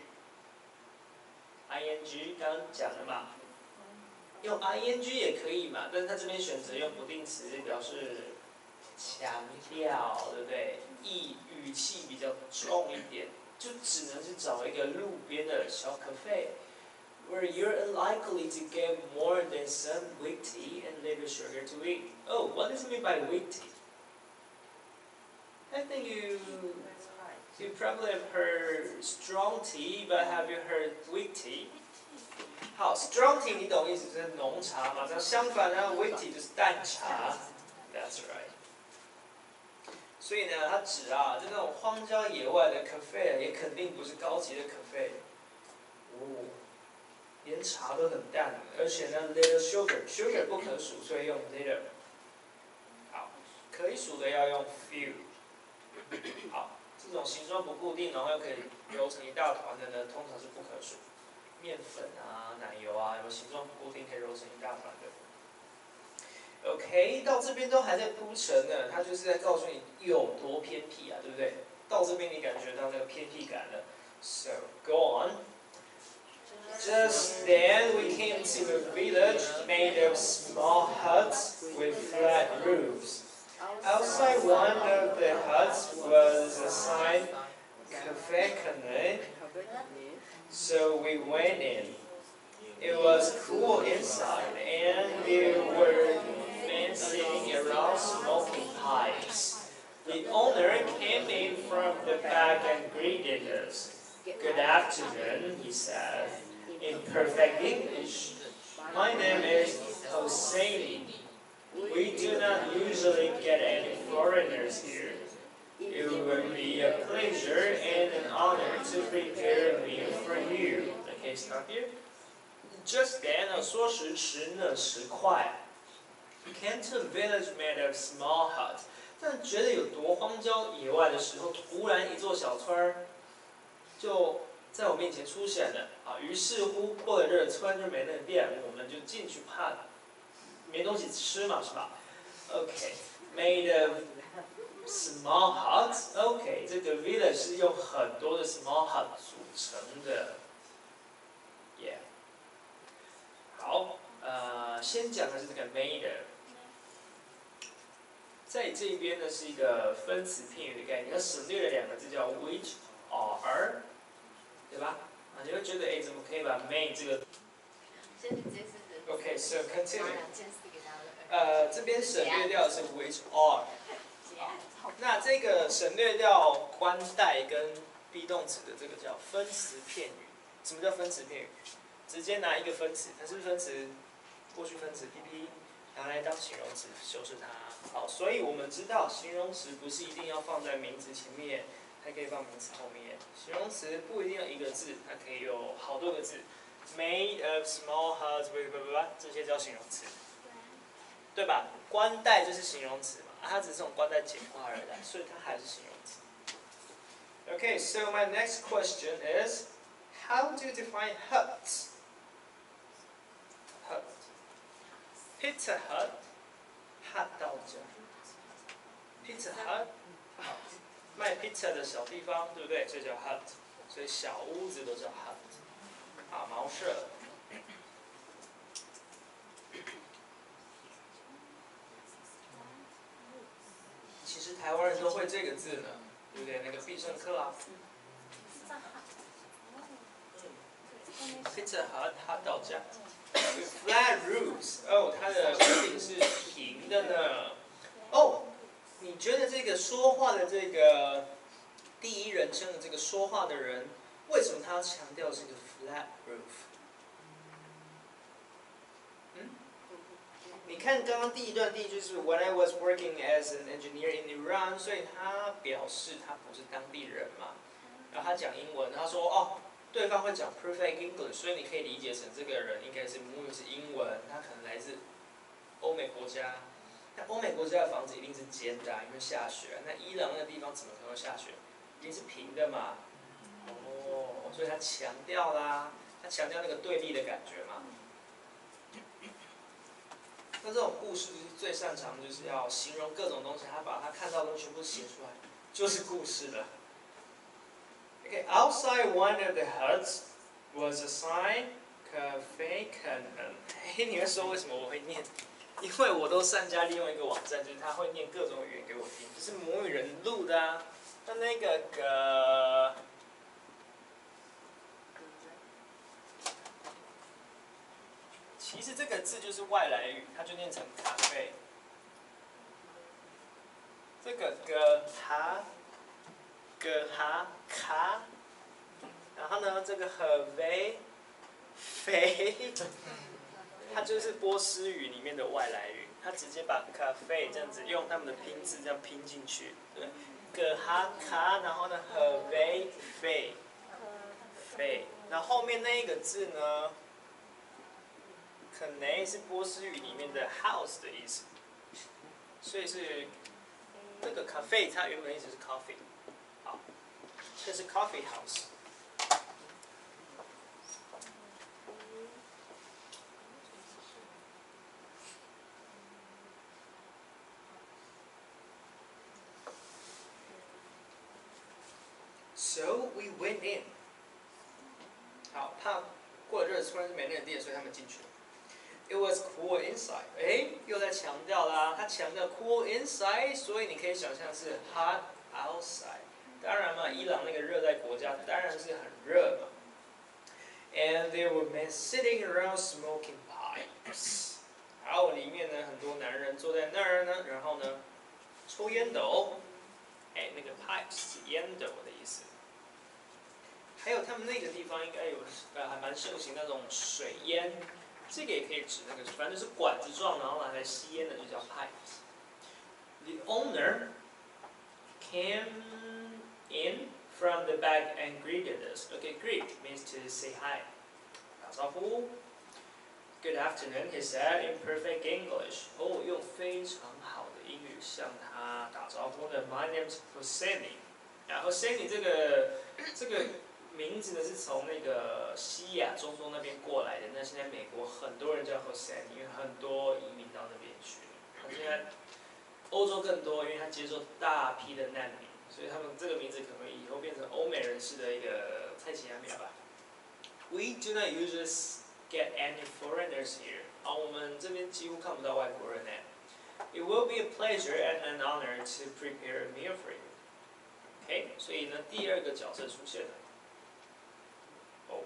刚刚讲了嘛，用 ing 也可以嘛，但是它这边选择用不定词表示强调，对不对？意语气比较重一点，就只能是找一个路边的小 cafe。Where you're unlikely to get more than some weak tea and little sugar to eat. Oh, what does it mean by weak tea? I think you you probably have heard strong tea, but have you heard weak tea? 好 ，strong tea 你懂意思就是浓茶嘛，那相反呢 ，weak tea 就是淡茶。That's right. 所以呢，它指啊，就那种荒郊野外的 cafe， 也肯定不是高级的 cafe。哦。连茶都很淡，而且呢 ，little sugar，sugar 不可数，所以用 little。好，可以数的要用 few。好，这种形状不固定，然后又可以揉成一大团的呢，通常是不可数。面粉啊、奶油啊，有形状不固定可以揉成一大团的。OK， 到这边都还在铺陈呢，他就是在告诉你有多偏僻啊，对不对？到这边你感觉到那个偏僻感了。So go on。Just then we came to a village made of small huts with flat roofs. Outside one of the huts was a sign, Cafe Canoe. So we went in. It was cool inside, and there were men sitting around smoking pipes. The owner came in from the back and greeted us. Good afternoon, he said. In perfect English. My name is Hosseini. We do not usually get any foreigners here. It would be a pleasure and an honor to prepare a meal for you. Okay, stop here. Just then, 说时迟，那时快。Came to a village made of small huts. 但觉得有多荒郊野外的时候，突然一座小村儿就在我面前出现了啊！于是乎，过了这个村就没那个店，我们就进去怕没东西吃嘛，是吧 ？OK， made of small huts。OK， 这个 village 是用很多的 small hut 组成的。Yeah。好，呃，先讲的是这个 made of。在这边呢是一个分词片语的概念，它省略了两个字叫 which are。对吧？啊，你会觉得哎，怎么可以把 made 这个 ？OK， so continue。呃，这边省略掉的是 which are。那这个省略掉关带跟 be 动词的这个叫分词片语。什么叫分词片语？直接拿一个分词，它是不是分词？过去分词 P P 拿来当形容词修饰它。好，所以我们知道形容词不是一定要放在名词前面。还可以放名词后面，形容词不一定要一个字，它可以有好多个字。 made of small huts with blah blah blah， 这些叫形容词，对吧？冠带就是形容词嘛，啊、它只是从冠带简化而来，所以它还是形容词。Okay, so my next question is, how do you define hut? Hut. Pizza Hut, 汉到家。Pizza Hut, 卖 pizza 的小地方，对不对？所以叫 hut。所以小屋子都叫 hut。啊，茅舍。其实台湾人都会这个字呢，对不对？那个必胜客啊。Pizza Hut 汉到家。Flat roofs， 哦，它的屋顶是平的呢。哦，你觉得这个说话的这个第一人称的这个说话的人，为什么他要强调这个 flat roof？ 嗯？你看刚刚第一段第一句是 When I was working as an engineer in Iran， 所以他表示他不是当地人嘛。然后他讲英文，他说哦。对方会讲 perfect English， 所以你可以理解成这个人应该是母语是英文，他可能来自欧美国家。那欧美国家的房子一定是尖的、啊，因为下雪。那伊朗那个地方怎么可能会下雪？一定是平的嘛。哦，所以他强调啦，他强调那个对立的感觉嘛。那这种故事就是最擅长的就是要形容各种东西，他把他看到的东西全部写出来，就是故事了。Okay, outside one of the huts was a sign, Cafe Cannon. 嘿，你会说为什么我会念？因为我都善加利用一个网站，就是他会念各种语言给我听，这是母语人录的啊。那那个个，其实这个字就是外来语，它就念成咖啡。这个个哈。个哈卡，然后呢，这个和肥肥，它就是波斯语里面的外来语，它直接把咖啡这样子用他们的拼字这样拼进去，对，个哈卡，然后呢和肥肥肥，然后后面那一个字呢，可能是波斯语里面的 house 的意思，所以是这个咖啡它原本意思是 coffee。这是 coffee house。So we went in。好，怕过了热，突然就没那个店，所以他们进去了。It was cool inside。哎，又在强调啦，他强调 cool inside， 所以你可以想象是 hot outside。当然嘛，伊朗那个热带国家当然是很热嘛。And there were men sitting around smoking pipes。然后里面呢，很多男人坐在那儿呢，然后呢，抽烟斗。哎，那个 pipes 是烟斗的意思。还有他们那个地方应该有呃还蛮盛行那种水烟，这个也可以指那个，反正是管子状，然后拿来吸烟的就叫 pipes。The owner came in from the back and greeted us. Okay, greet means to say hi. 打招呼。Good afternoon, he said in perfect English. 哦，用非常好的英语向他打招呼的。My name's Hosseini. 然后 Hosseini 这个这个名字呢是从那个西亚、中东那边过来的。那现在美国很多人叫 Hosseini， 因为很多移民到那边去了。那现在欧洲更多，因为他接受大批的难民。所以他们这个名字可能以后变成欧美人士的一个菜奇亚名吧。We do not usually get any foreigners here。啊，我们这边几乎看不到外国人呢。It will be a pleasure and an honor to prepare a meal for you。OK， 所以呢，第二个角色出现了。哦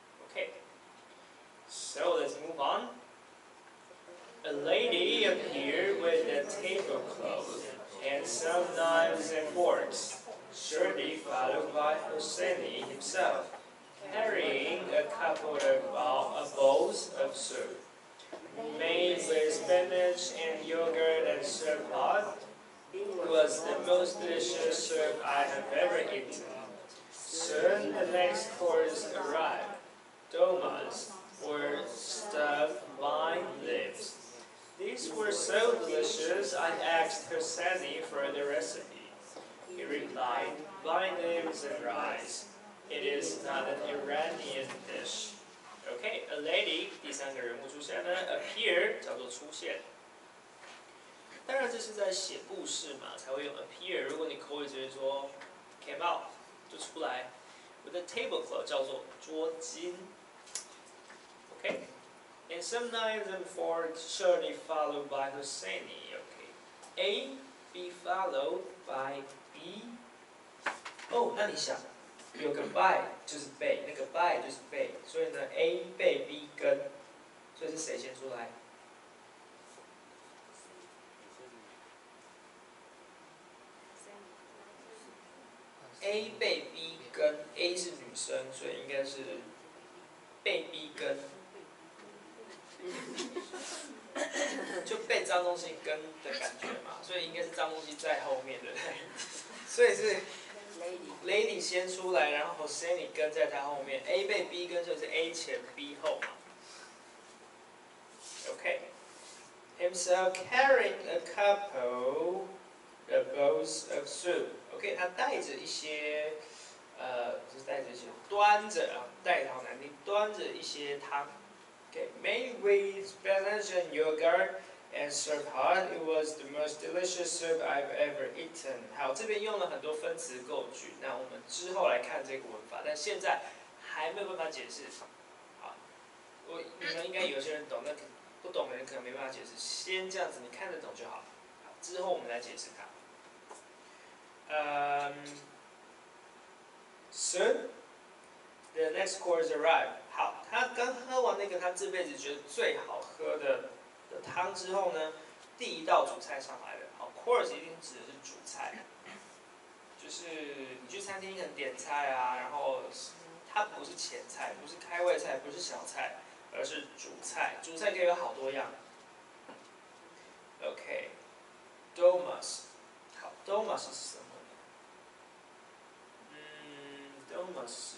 ，OK。So let's move on. A lady appeared with a tablecloth and some knives and forks, shortly followed by Hosseini himself, carrying a couple of bowls of soup, made with spinach and yogurt and syrup hot. It was the most delicious soup I have ever eaten. Soon the next course arrived. domas, or stuffed vine leaves. These were so delicious, I asked Hosseini for the recipe. He replied, vine leaves and rice. It is not an Iranian dish. Okay, a lady, 第三个人物出现呢 appear 叫做出现。当然这是在写故事嘛，才会用 appear。如果你口语直接说 came out 就出来。With a tablecloth 叫做桌巾。Okay, and some nights and four shortly followed by Hosseini. Okay, A be followed by B. 哦，那你想，有个 by 就是被，那个 by 就是被，所以呢 A 被 B 跟，所以是谁先出来？ A 被 B 跟 A 是女生，所以应该是被 B 跟，就被脏东西跟的感觉嘛，所以应该是脏东西在后面，对不对？所以是 Lady 先出来，然后 Hosseini 跟在她后面 ，A 被 B 跟，所以是 A 前 B 后嘛。Okay. Himself carrying a couple of bowls of soup. OK， 他带着一些，呃，不是带着一些，端着啊，带好难听，端着一些汤。OK， made with spinach and yogurt and served hot. It was the most delicious soup I've ever eaten. 好，这边用了很多分词构句，那我们之后来看这个文法，但现在还没有办法解释。好，我你们应该有些人懂，那不懂的人可能没办法解释。先这样子，你看得懂就好。好，之后我们来解释它。 Um, soon, the next course arrived. 好，他刚喝完那个他这辈子觉得最好喝的的汤之后呢，第一道主菜上来了。好 ，course 一定指的是主菜，就是你去餐厅可能点菜啊，然后它不是前菜，不是开胃菜，不是小菜，而是主菜。主菜可以有好多样。OK，domas， 好 ，domas 是什么？ domas 是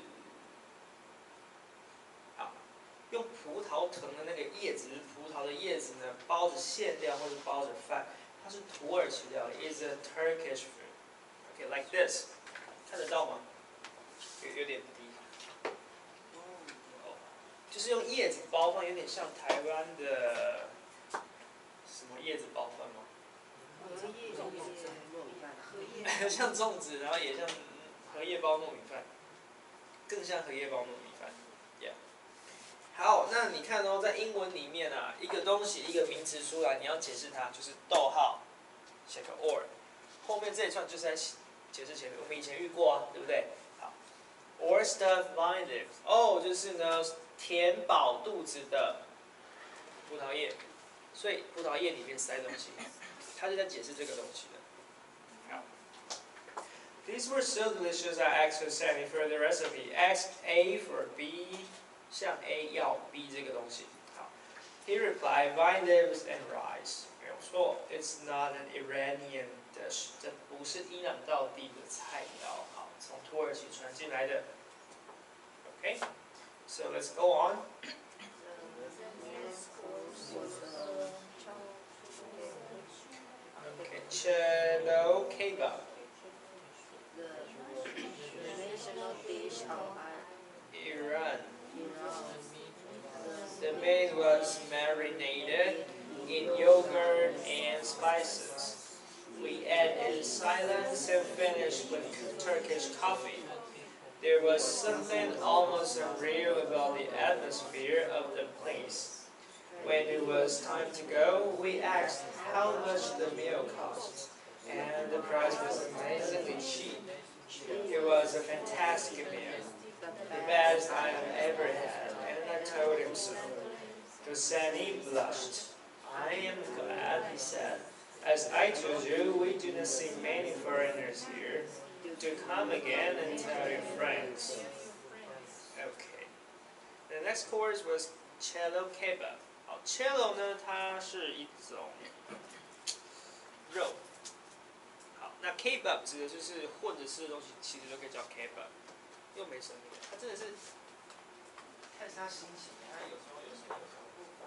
好，用葡萄藤的那个叶子，葡萄的叶子呢，包着馅料或者包着饭，它是土耳其料理 ，is a Turkish food。OK，like this， 看得到吗？有有点低。哦，就是用叶子包饭，有点像台湾的什么叶子包饭吗？ 荷叶粽子、糯米饭，荷叶像粽子，然后也像。 荷叶包糯米饭，更像荷叶包糯米饭 ，Yeah。好，那你看哦，在英文里面啊，一个东西一个名词出来，你要解释它，就是逗号，写个 or， 后面这一串就是在解释前面，我们以前遇过啊，对不对？好 ，or stuff vine leaves， 哦，就是呢，填饱肚子的葡萄叶，所以葡萄叶里面塞东西，他就在解释这个东西的。 These were so delicious, I asked Hosseini for the recipe. Asked A for B， 向 A 要 B 这个东西。好 ，He replied, vine leaves and rice. 没有错 ，It's not an Iranian dish. 这不是伊朗道地的菜肴。好，从土耳其传进来的。Okay, so let's go on. Okay, cello kebab. national dish of Iran. Iran. The meat was marinated in yogurt and spices. We ate in silence and finished with Turkish coffee. There was something almost unreal about the atmosphere of the place. When it was time to go, we asked how much the meal cost, and the price was amazingly cheap. It was a fantastic meal, the best I have ever had, and I told him so. Hosseini blushed. I am glad, he said. As I told you, we do not see many foreigners here. Do come again and tell your friends. Okay. The next course was cello kebab. 好 ，cello 呢，它是一种肉。好，那 kebab 指的就是混着吃的东西，其实都可以叫 kebab，又没生命，它真的是看他心情，他有时候有时候有时候。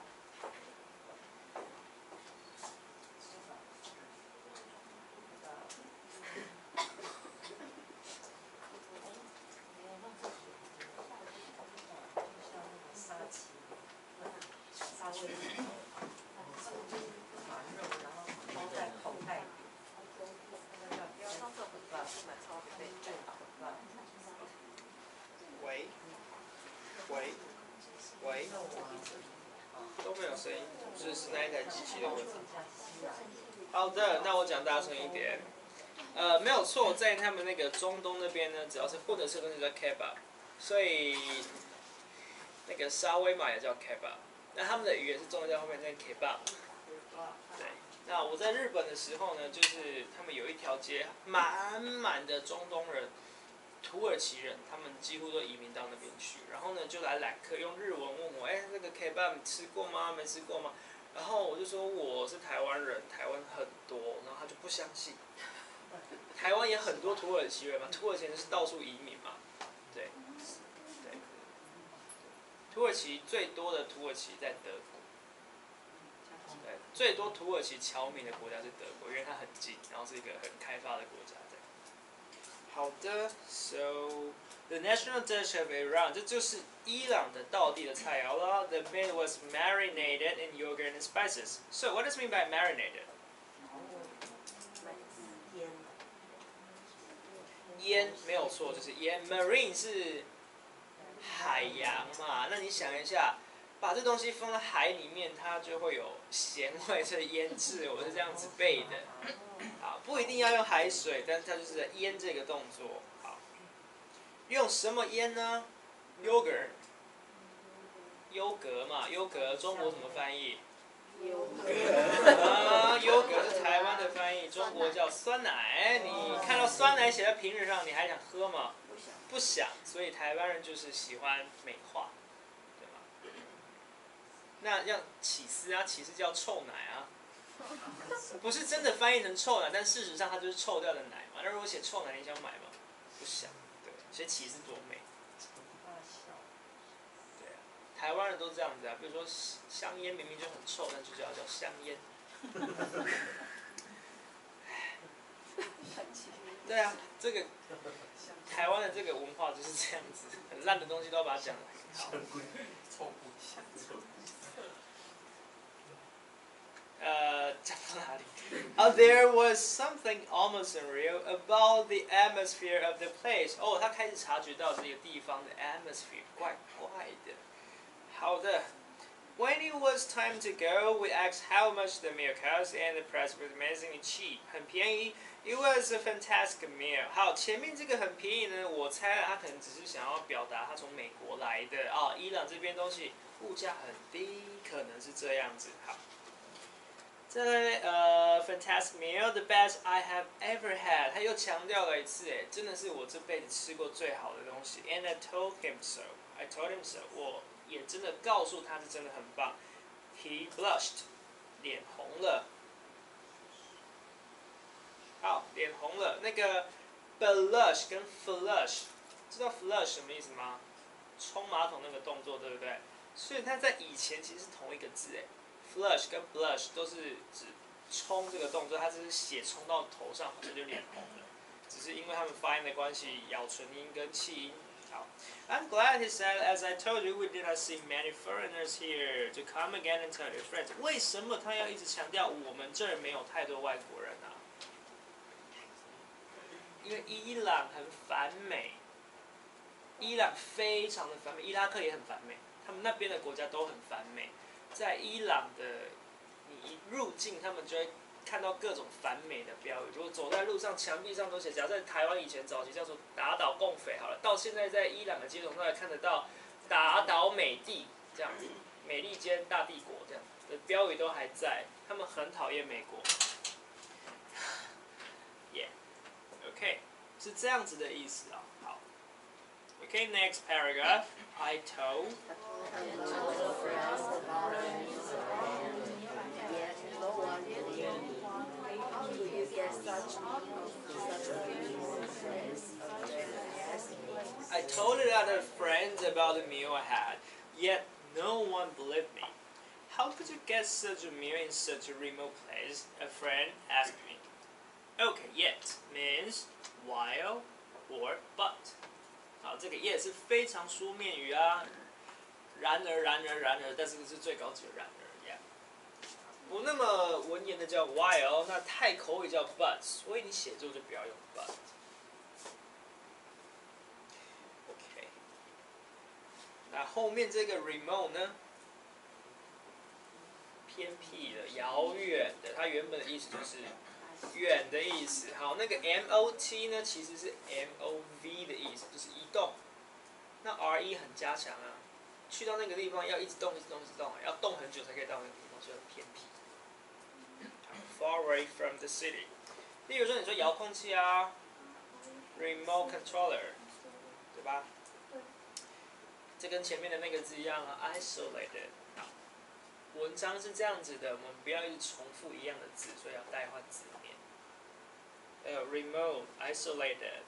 喂，喂，喂，都没有声音，是是那一台机器的问题。好的，那我讲大声一点。呃，没有错，在他们那个中东那边呢，只要是混的吃东西叫 kebab， 所以那个沙威玛也叫 kebab。那他们的语言是中文在后面念 kebab。对，那我在日本的时候呢，就是他们有一条街满满的中东人。土耳其人，他们几乎都移民到那边去，然后呢就来揽客，用日文问我，哎，那个 kebab 你吃过吗？没吃过吗？然后我就说我是台湾人，台湾很多，然后他就不相信。台湾也很多土耳其人嘛，土耳其人是到处移民嘛，对，对，土耳其最多的土耳其在德国，对，最多土耳其侨民的国家是德国，因为它很近，然后是一个很开发的国家。好的 ，so the national dish of Iran， 这就是伊朗的道地的菜肴了。The meat was marinated in yogurt and spices. So what does it mean by marinated？ 腌没有错，就是腌。Marine 是海洋嘛，那你想一下，把这东西放在海里面，它就会有咸味，所以腌制。我是这样子背的。好，不一定要用海水，但是它就是在腌这个动作。好，用什么腌呢 ？Yogurt， 优格嘛，优格中国怎么翻译？ 优格。 啊，优格是台湾的翻译，中国叫酸奶。你看到酸奶写在瓶子上，你还想喝吗？不想，所以台湾人就是喜欢美化，对吗？那像起司啊，起司叫臭奶啊。不是真的翻译成臭奶，但事实上它就是臭掉的奶嘛。那如果写臭奶，你想买吗？不想。对，所以起司多美。对啊，台湾人都这样子啊。比如说香烟明明就很臭，但就是要叫香烟。对啊，这个台湾的这个文化就是这样子，很烂的东西都要把它讲得很好。呃，讲到哪里？ Uh, there was something almost unreal about the atmosphere of the place. 哦，他开始察觉到这个地方的 atmosphere 怪怪的。好的。When it was time to go, we asked how much the meal cost, and the price was amazingly cheap. 很便宜。It was a fantastic meal. 好，前面这个很便宜呢，我猜他可能只是想要表达他从美国来的啊、哦，伊朗这边东西物价很低，可能是这样子。好。再来，呃 ，fantastic meal, the best I have ever had。他又强调了一次，哎，真的是我这辈子吃过最好的东西。And I told him so. I told him so. 我也真的告诉他是真的很棒。He blushed， 脸红了。好，脸红了。那个 blush 跟 flush， 知道 flush 什么意思吗？冲马桶那个动作，对不对？所以它在以前其实是同一个字，哎。Flush 跟 blush 都是指冲这个动作，它只是血冲到头上，好像就脸红了。只是因为他们发音的关系，咬唇音跟气音。好 ，I'm glad he said, as I told you, we did not see many foreigners here to come again and tell your friends. 为什么他要一直强调我们这儿没有太多外国人啊？因为伊朗很反美，伊朗非常的反美，伊拉克也很反美，他们那边的国家都很反美。在伊朗的，你一入境，他们就会看到各种反美的标语。如果走在路上，墙壁上都写，假如在台湾以前早期叫做“打倒共匪”好了，到现在在伊朗的街头都还看得到“打倒美帝”这样子，美利坚大帝国这样的标语都还在。他们很讨厌美国。Yeah，OK， 是这样子的意思啊。好 ，OK， next paragraph. I told. I told other friends about the meal I had. yet no one believed me. How could you get such a meal in such a remote place? A friend asked me. Okay, yet means while or but. 好，这个 yet 是非常书面语啊。然而，然而，然而，但是是最高级的然而呀。不那么文言的叫 while， 那太口语叫 but， 所以你写作就不要用 but。OK， 那后面这个 remote 呢？偏僻的、遥远的，它原本的意思就是远的意思。好，那个 M O T 呢，其实是 M O V 的意思，就是移动。那 R E 很加强啊，去到那个地方要一直动，一直动，一直动，要动很久才可以到那个地方，所以很偏僻。Far away from the city。例如说，你说遥控器啊 ，remote controller， 对吧？这跟前面的那个字一样啊 ，isolated。文章是这样子的，我们不要一直重复一样的字，所以要代换字面。呃 ，remote isolated。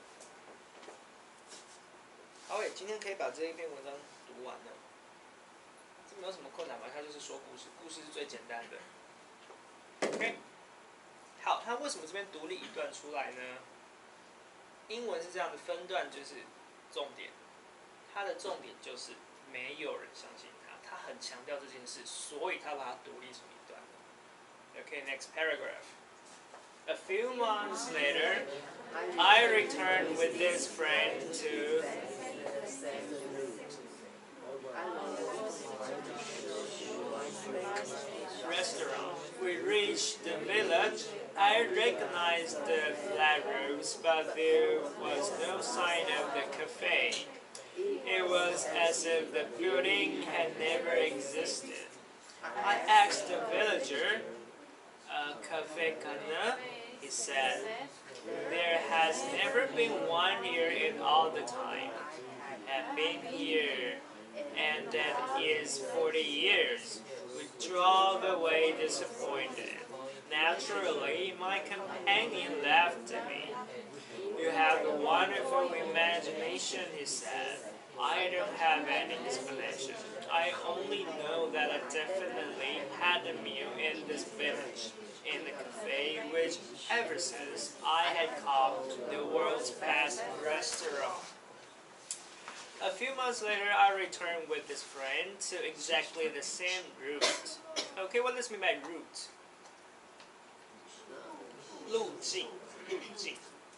好诶，今天可以把这一篇文章读完了，这没有什么困难吧？它就是说故事，故事是最简单的。OK， 好，它为什么这边独立一段出来呢？英文是这样的，分段就是重点，它的重点就是没有人相信它。他很强调这件事，所以他把它独立成一段。Okay, next paragraph. A few months later, I returned with this friend to restaurant. We reached the village. I recognized the flat roofs, but there was no sign of the cafe. It was as if the building had never existed. I asked the villager, uh, Cafe Kana, he said, there has never been one here in all the time. I've been here, and that is forty years. We drove away disappointed. Naturally, my companion laughed at me. You have a wonderful imagination, he said. I don't have any explanation. I only know that I definitely had a meal in this village, in the cafe, which ever since I had called the world's best restaurant. A few months later, I returned with this friend to exactly the same route. Okay, what does mean by route? 路径，路径。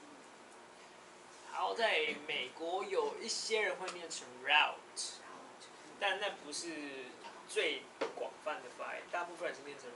好，在美国有一些人会念成 route， 但那不是最广泛的发音，大部分人是念成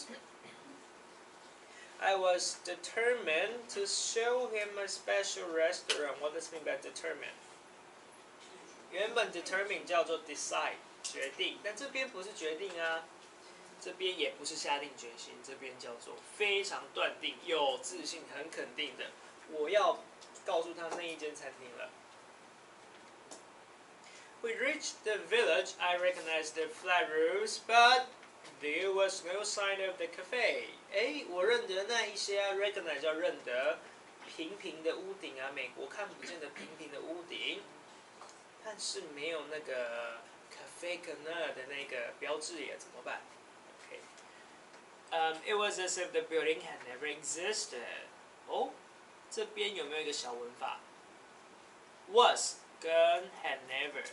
route。I was determined to show him a special restaurant. What does it mean by determined? 原本 determine 叫做 decide 决定，但这边不是决定啊，这边也不是下定决心，这边叫做非常断定、有自信、很肯定的，我要告诉他那一间餐厅了。We reached the village. I recognized the flat roofs, but there was no sign of the cafe. 哎，我认得那一些啊 ，recognize 叫认得，平平的屋顶啊，美国看不见的平平的屋顶，但是没有那个 cafe Canal 的那个标志耶，怎么办 ？Okay. Um, it was as if the building had never existed. 哦。这边有没有一个小文法 ？was 跟 had never。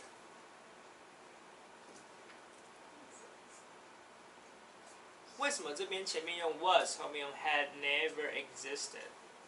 为什么这边前面用 was， 后面用 had never existed？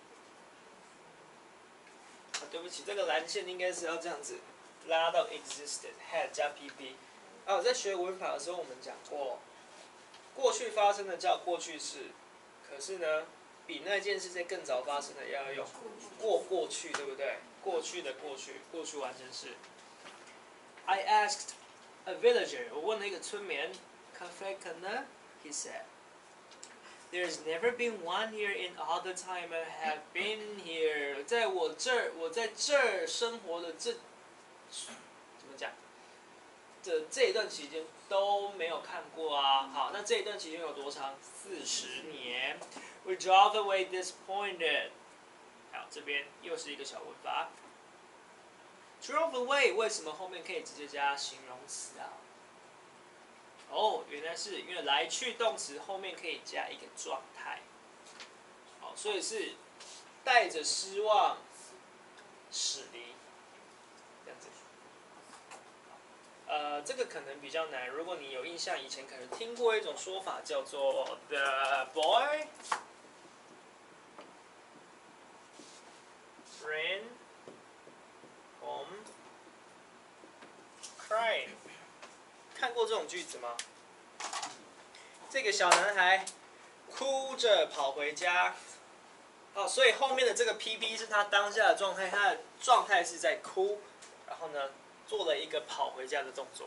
啊，对不起，这个蓝线应该是要这样子拉到 existed，had 加 pp。啊，我在学文法的时候我们讲过，过去发生的叫过去式，可是呢？比那件事在更早发生的要用过过去，对不对？过去的过去，过去完成式。I asked a villager， 我问了一个村民 ，Cafe Kana， he said. There's never been one here in all the time I have been here。在我这儿，我在这儿生活的这，怎么讲？这这一段期间都没有看过啊。好，那这一段期间有多长？四十年。We drove away disappointed。好，这边又是一个小文法。Drove away 为什么后面可以直接加形容词啊？ 哦，原来是因为来去动词后面可以加一个状态，好，所以是带着失望驶离，这样子。呃，这个可能比较难。如果你有印象，以前可能听过一种说法叫做 "The boy ran home crying"， 看过这种句子吗？这个小男孩哭着跑回家。好，所以后面的这个 P P 是他当下的状态，他的状态是在哭，然后呢做了一个跑回家的动作。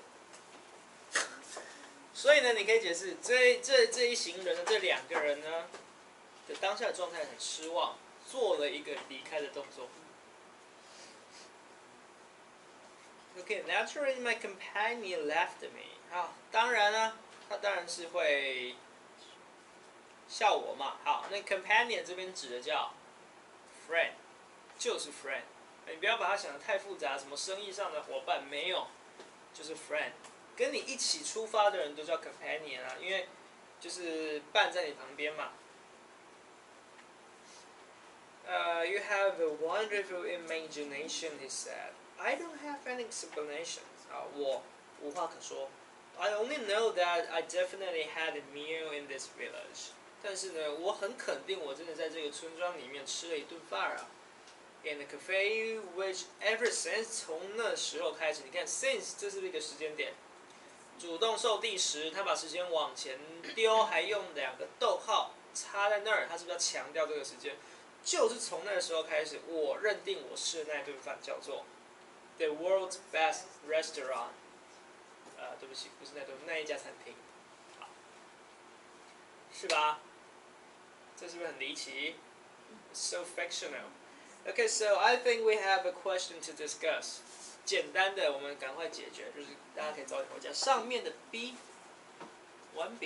所以呢，你可以解释这这这一行人的这两个人呢的当下的状态很失望，做了一个离开的动作。Okay, naturally my companion left me. 好，当然呢，他当然是会笑我嘛。好，那 companion 这边指的叫 friend， 就是 friend。你不要把它想得太复杂，什么生意上的伙伴没有，就是 friend。跟你一起出发的人都叫 companion 啊，因为就是伴在你旁边嘛。Uh, you have a wonderful imagination, he said. I don't have any explanation. 啊，我无话可说。I only know that I definitely had a meal in this village. 但是呢，我很肯定，我真的在这个村庄里面吃了一顿饭啊。In the cafe, which ever since 从那时候开始，你看 since 这是不是一个时间点？主动受第十，他把时间往前丢，还用两个逗号插在那儿，他是不是要强调这个时间？就是从那个时候开始，我认定我吃的那顿饭叫做 the world's best restaurant。呃，对不起，不是那顿，那一家餐厅，好，是吧？这是不是很离奇 ？So fictional. Okay, so I think we have a question to discuss. 简单的，我们赶快解决，就是大家可以早点回家。上面的 B， one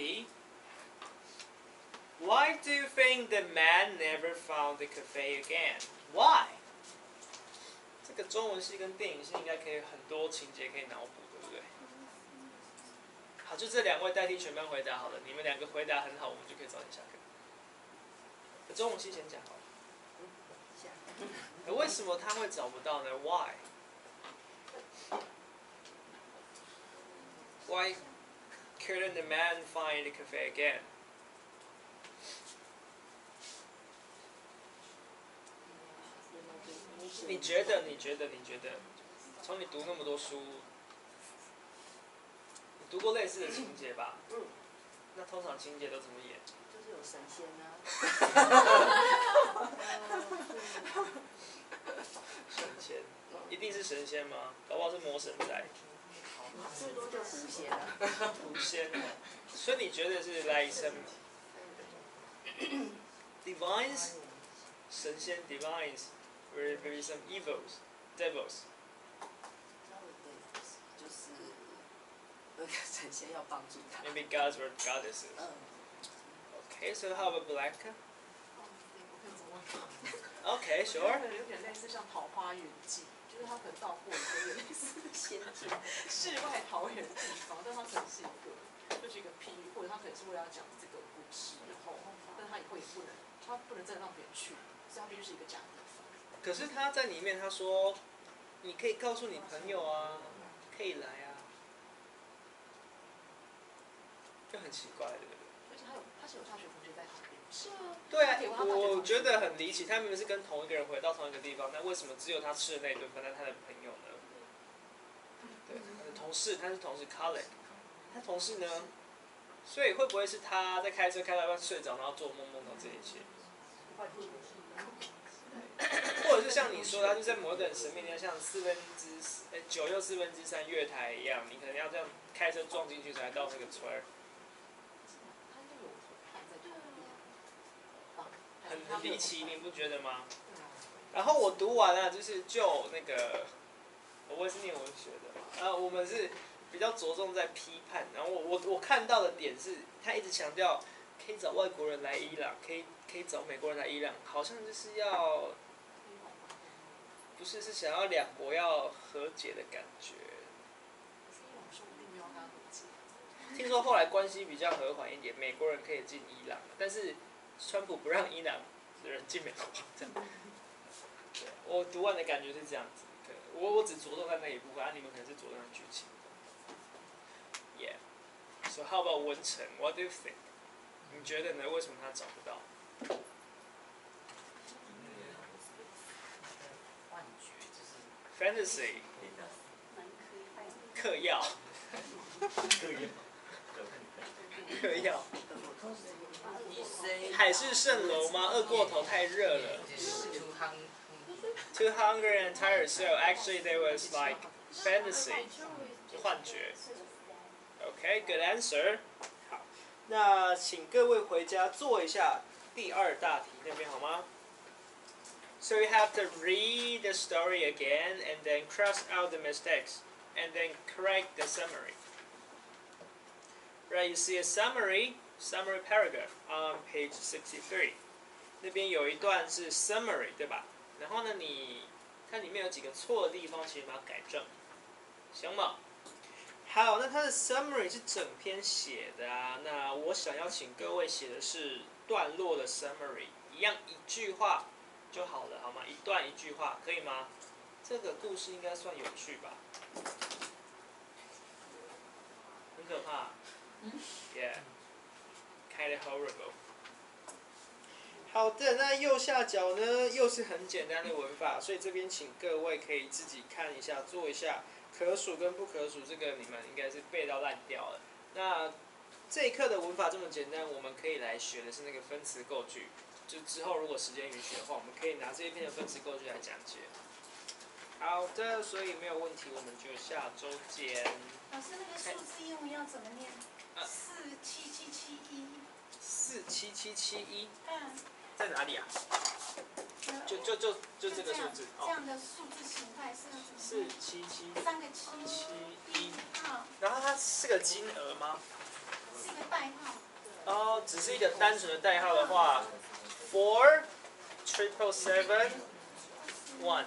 B。Why do you think the man never found the cafe again? Why? 这个中文系跟电影系应该可以很多情节可以脑补，对不对？好，就这两位代替全班回答好了。你们两个回答很好，我们就可以早点下课。中文系先讲好了。为什么他会找不到呢 ？Why? Why couldn't the man find the cafe again? 你觉得？你觉得？你觉得？从你读那么多书，你读过类似的情节吧？ 嗯。 那通常情节都怎么演？ 就是有神仙啊。 神仙，一定是神仙吗？搞不好是魔神仔。 最多就狐仙啊。 狐仙，所以你觉得是 like some divines 神仙 divines or maybe some evils devils？ 就是那个神仙要帮助他。 Maybe gods or goddesses. 嗯。 Okay, so how about black? Okay, sure. 有点类似像《桃花源记》，就是他可能到过一个有点类似的仙境、世外桃源的地方，但他可能是一个，就是一个譬喻，或者他可能是为了要讲这个故事，然后，但他以后也不能，他不能真的让别人去，所以他必须是一个假地方。 可是他在里面他说，你可以告诉你朋友啊，可以来啊，就很奇怪，对不对？ 而且他有，他是有大学同学在旁边。是啊。 对啊，我觉得很离奇。他明明是跟同一个人回到同一个地方，那为什么只有他吃的那顿饭，但他的朋友呢？对，他的同事，他是同事 colleague， 他同事呢？所以会不会是他在开车开到一半睡着，然后做梦梦到这一切？或者是像你说的，他就在某等神秘的像四分之哎九又四分之三月台一样，你可能要这样开车撞进去才到那个村儿。很离奇，你不觉得吗？然后我读完了，就是就那个，我也是念文学的嘛，啊，我们是比较着重在批判。然后我我我看到的点是，他一直强调可以找外国人来伊朗，可以可以找美国人来伊朗，好像就是要，不是是想要两国要和解的感觉。听说说后来关系比较和缓一点，美国人可以进伊朗，但是川普不让伊朗的人进美国，这样。对，我读完的感觉是这样子。我我只着重在那一部分，啊，你们可能是着重在剧情。Yeah. So how about 文成 ？What do you think？ 你觉得呢？为什么他找不到？ 幻觉就是 Fantasy 嗑药，嗑药。海市蜃楼吗？饿过头太热了。Too hungry and tired, so actually there was like fantasy， 幻觉。Okay, good answer. 好，那请各位回家做一下第二大题那边好吗？ So you have to read the story again and then cross out the mistakes and then correct the summary. Right, you see a summary, summary paragraph on page sixty-three. 那边有一段是 summary， 对吧？然后呢，你看里面有几个错的地方，其实把它改正，行吗？好，那它的 summary 是整篇写的啊。那我想要请各位写的是段落的 summary， 一样一句话就好了，好吗？一段一句话，可以吗？这个故事应该算有趣吧？很可怕。Yeah, kind of horrible. 好的，那右下角呢，又是很简单的文法，所以这边请各位可以自己看一下，做一下。可数跟不可数，这个你们应该是背到烂掉了。那这一课的文法这么简单，我们可以来学的是那个分词构句。就之后如果时间允许的话，我们可以拿这一篇的分词构句来讲解。好的，所以没有问题，我们就下周见。 老师，那个数字英文要怎么念？ 啊四七七七一。 四七七七一。 嗯。 在哪里啊？就就就就这个数字。 这样的数字形态是要怎么四念？ 七七。 三个七。 七一。 号。 然后它是个金额吗？ 是一个代号。 哦，只是一个单纯的代号的话 ，four triple seven one，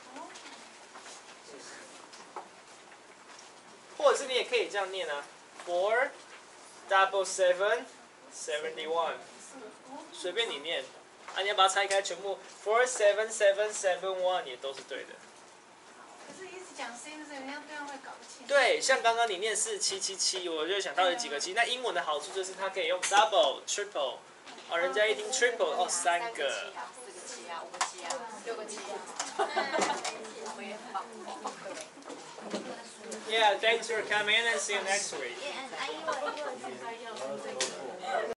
或者是你也可以这样念啊 ，four double seven seventy one， 随便你念，啊，你要把它拆开，全部 four seven seven seven one 也都是对的。 可是一直讲 C 的时候，人家对方会搞不清。 对，像刚刚你念四七七七，我就想到有几个七。那英文的好处就是它可以用 double、triple， 哦，人家一听 triple， 哦，三个。 四个七啊，五个七啊，六个七啊。我也很棒。 Yeah, thanks for coming and see you next week. Yeah, and I will, I will.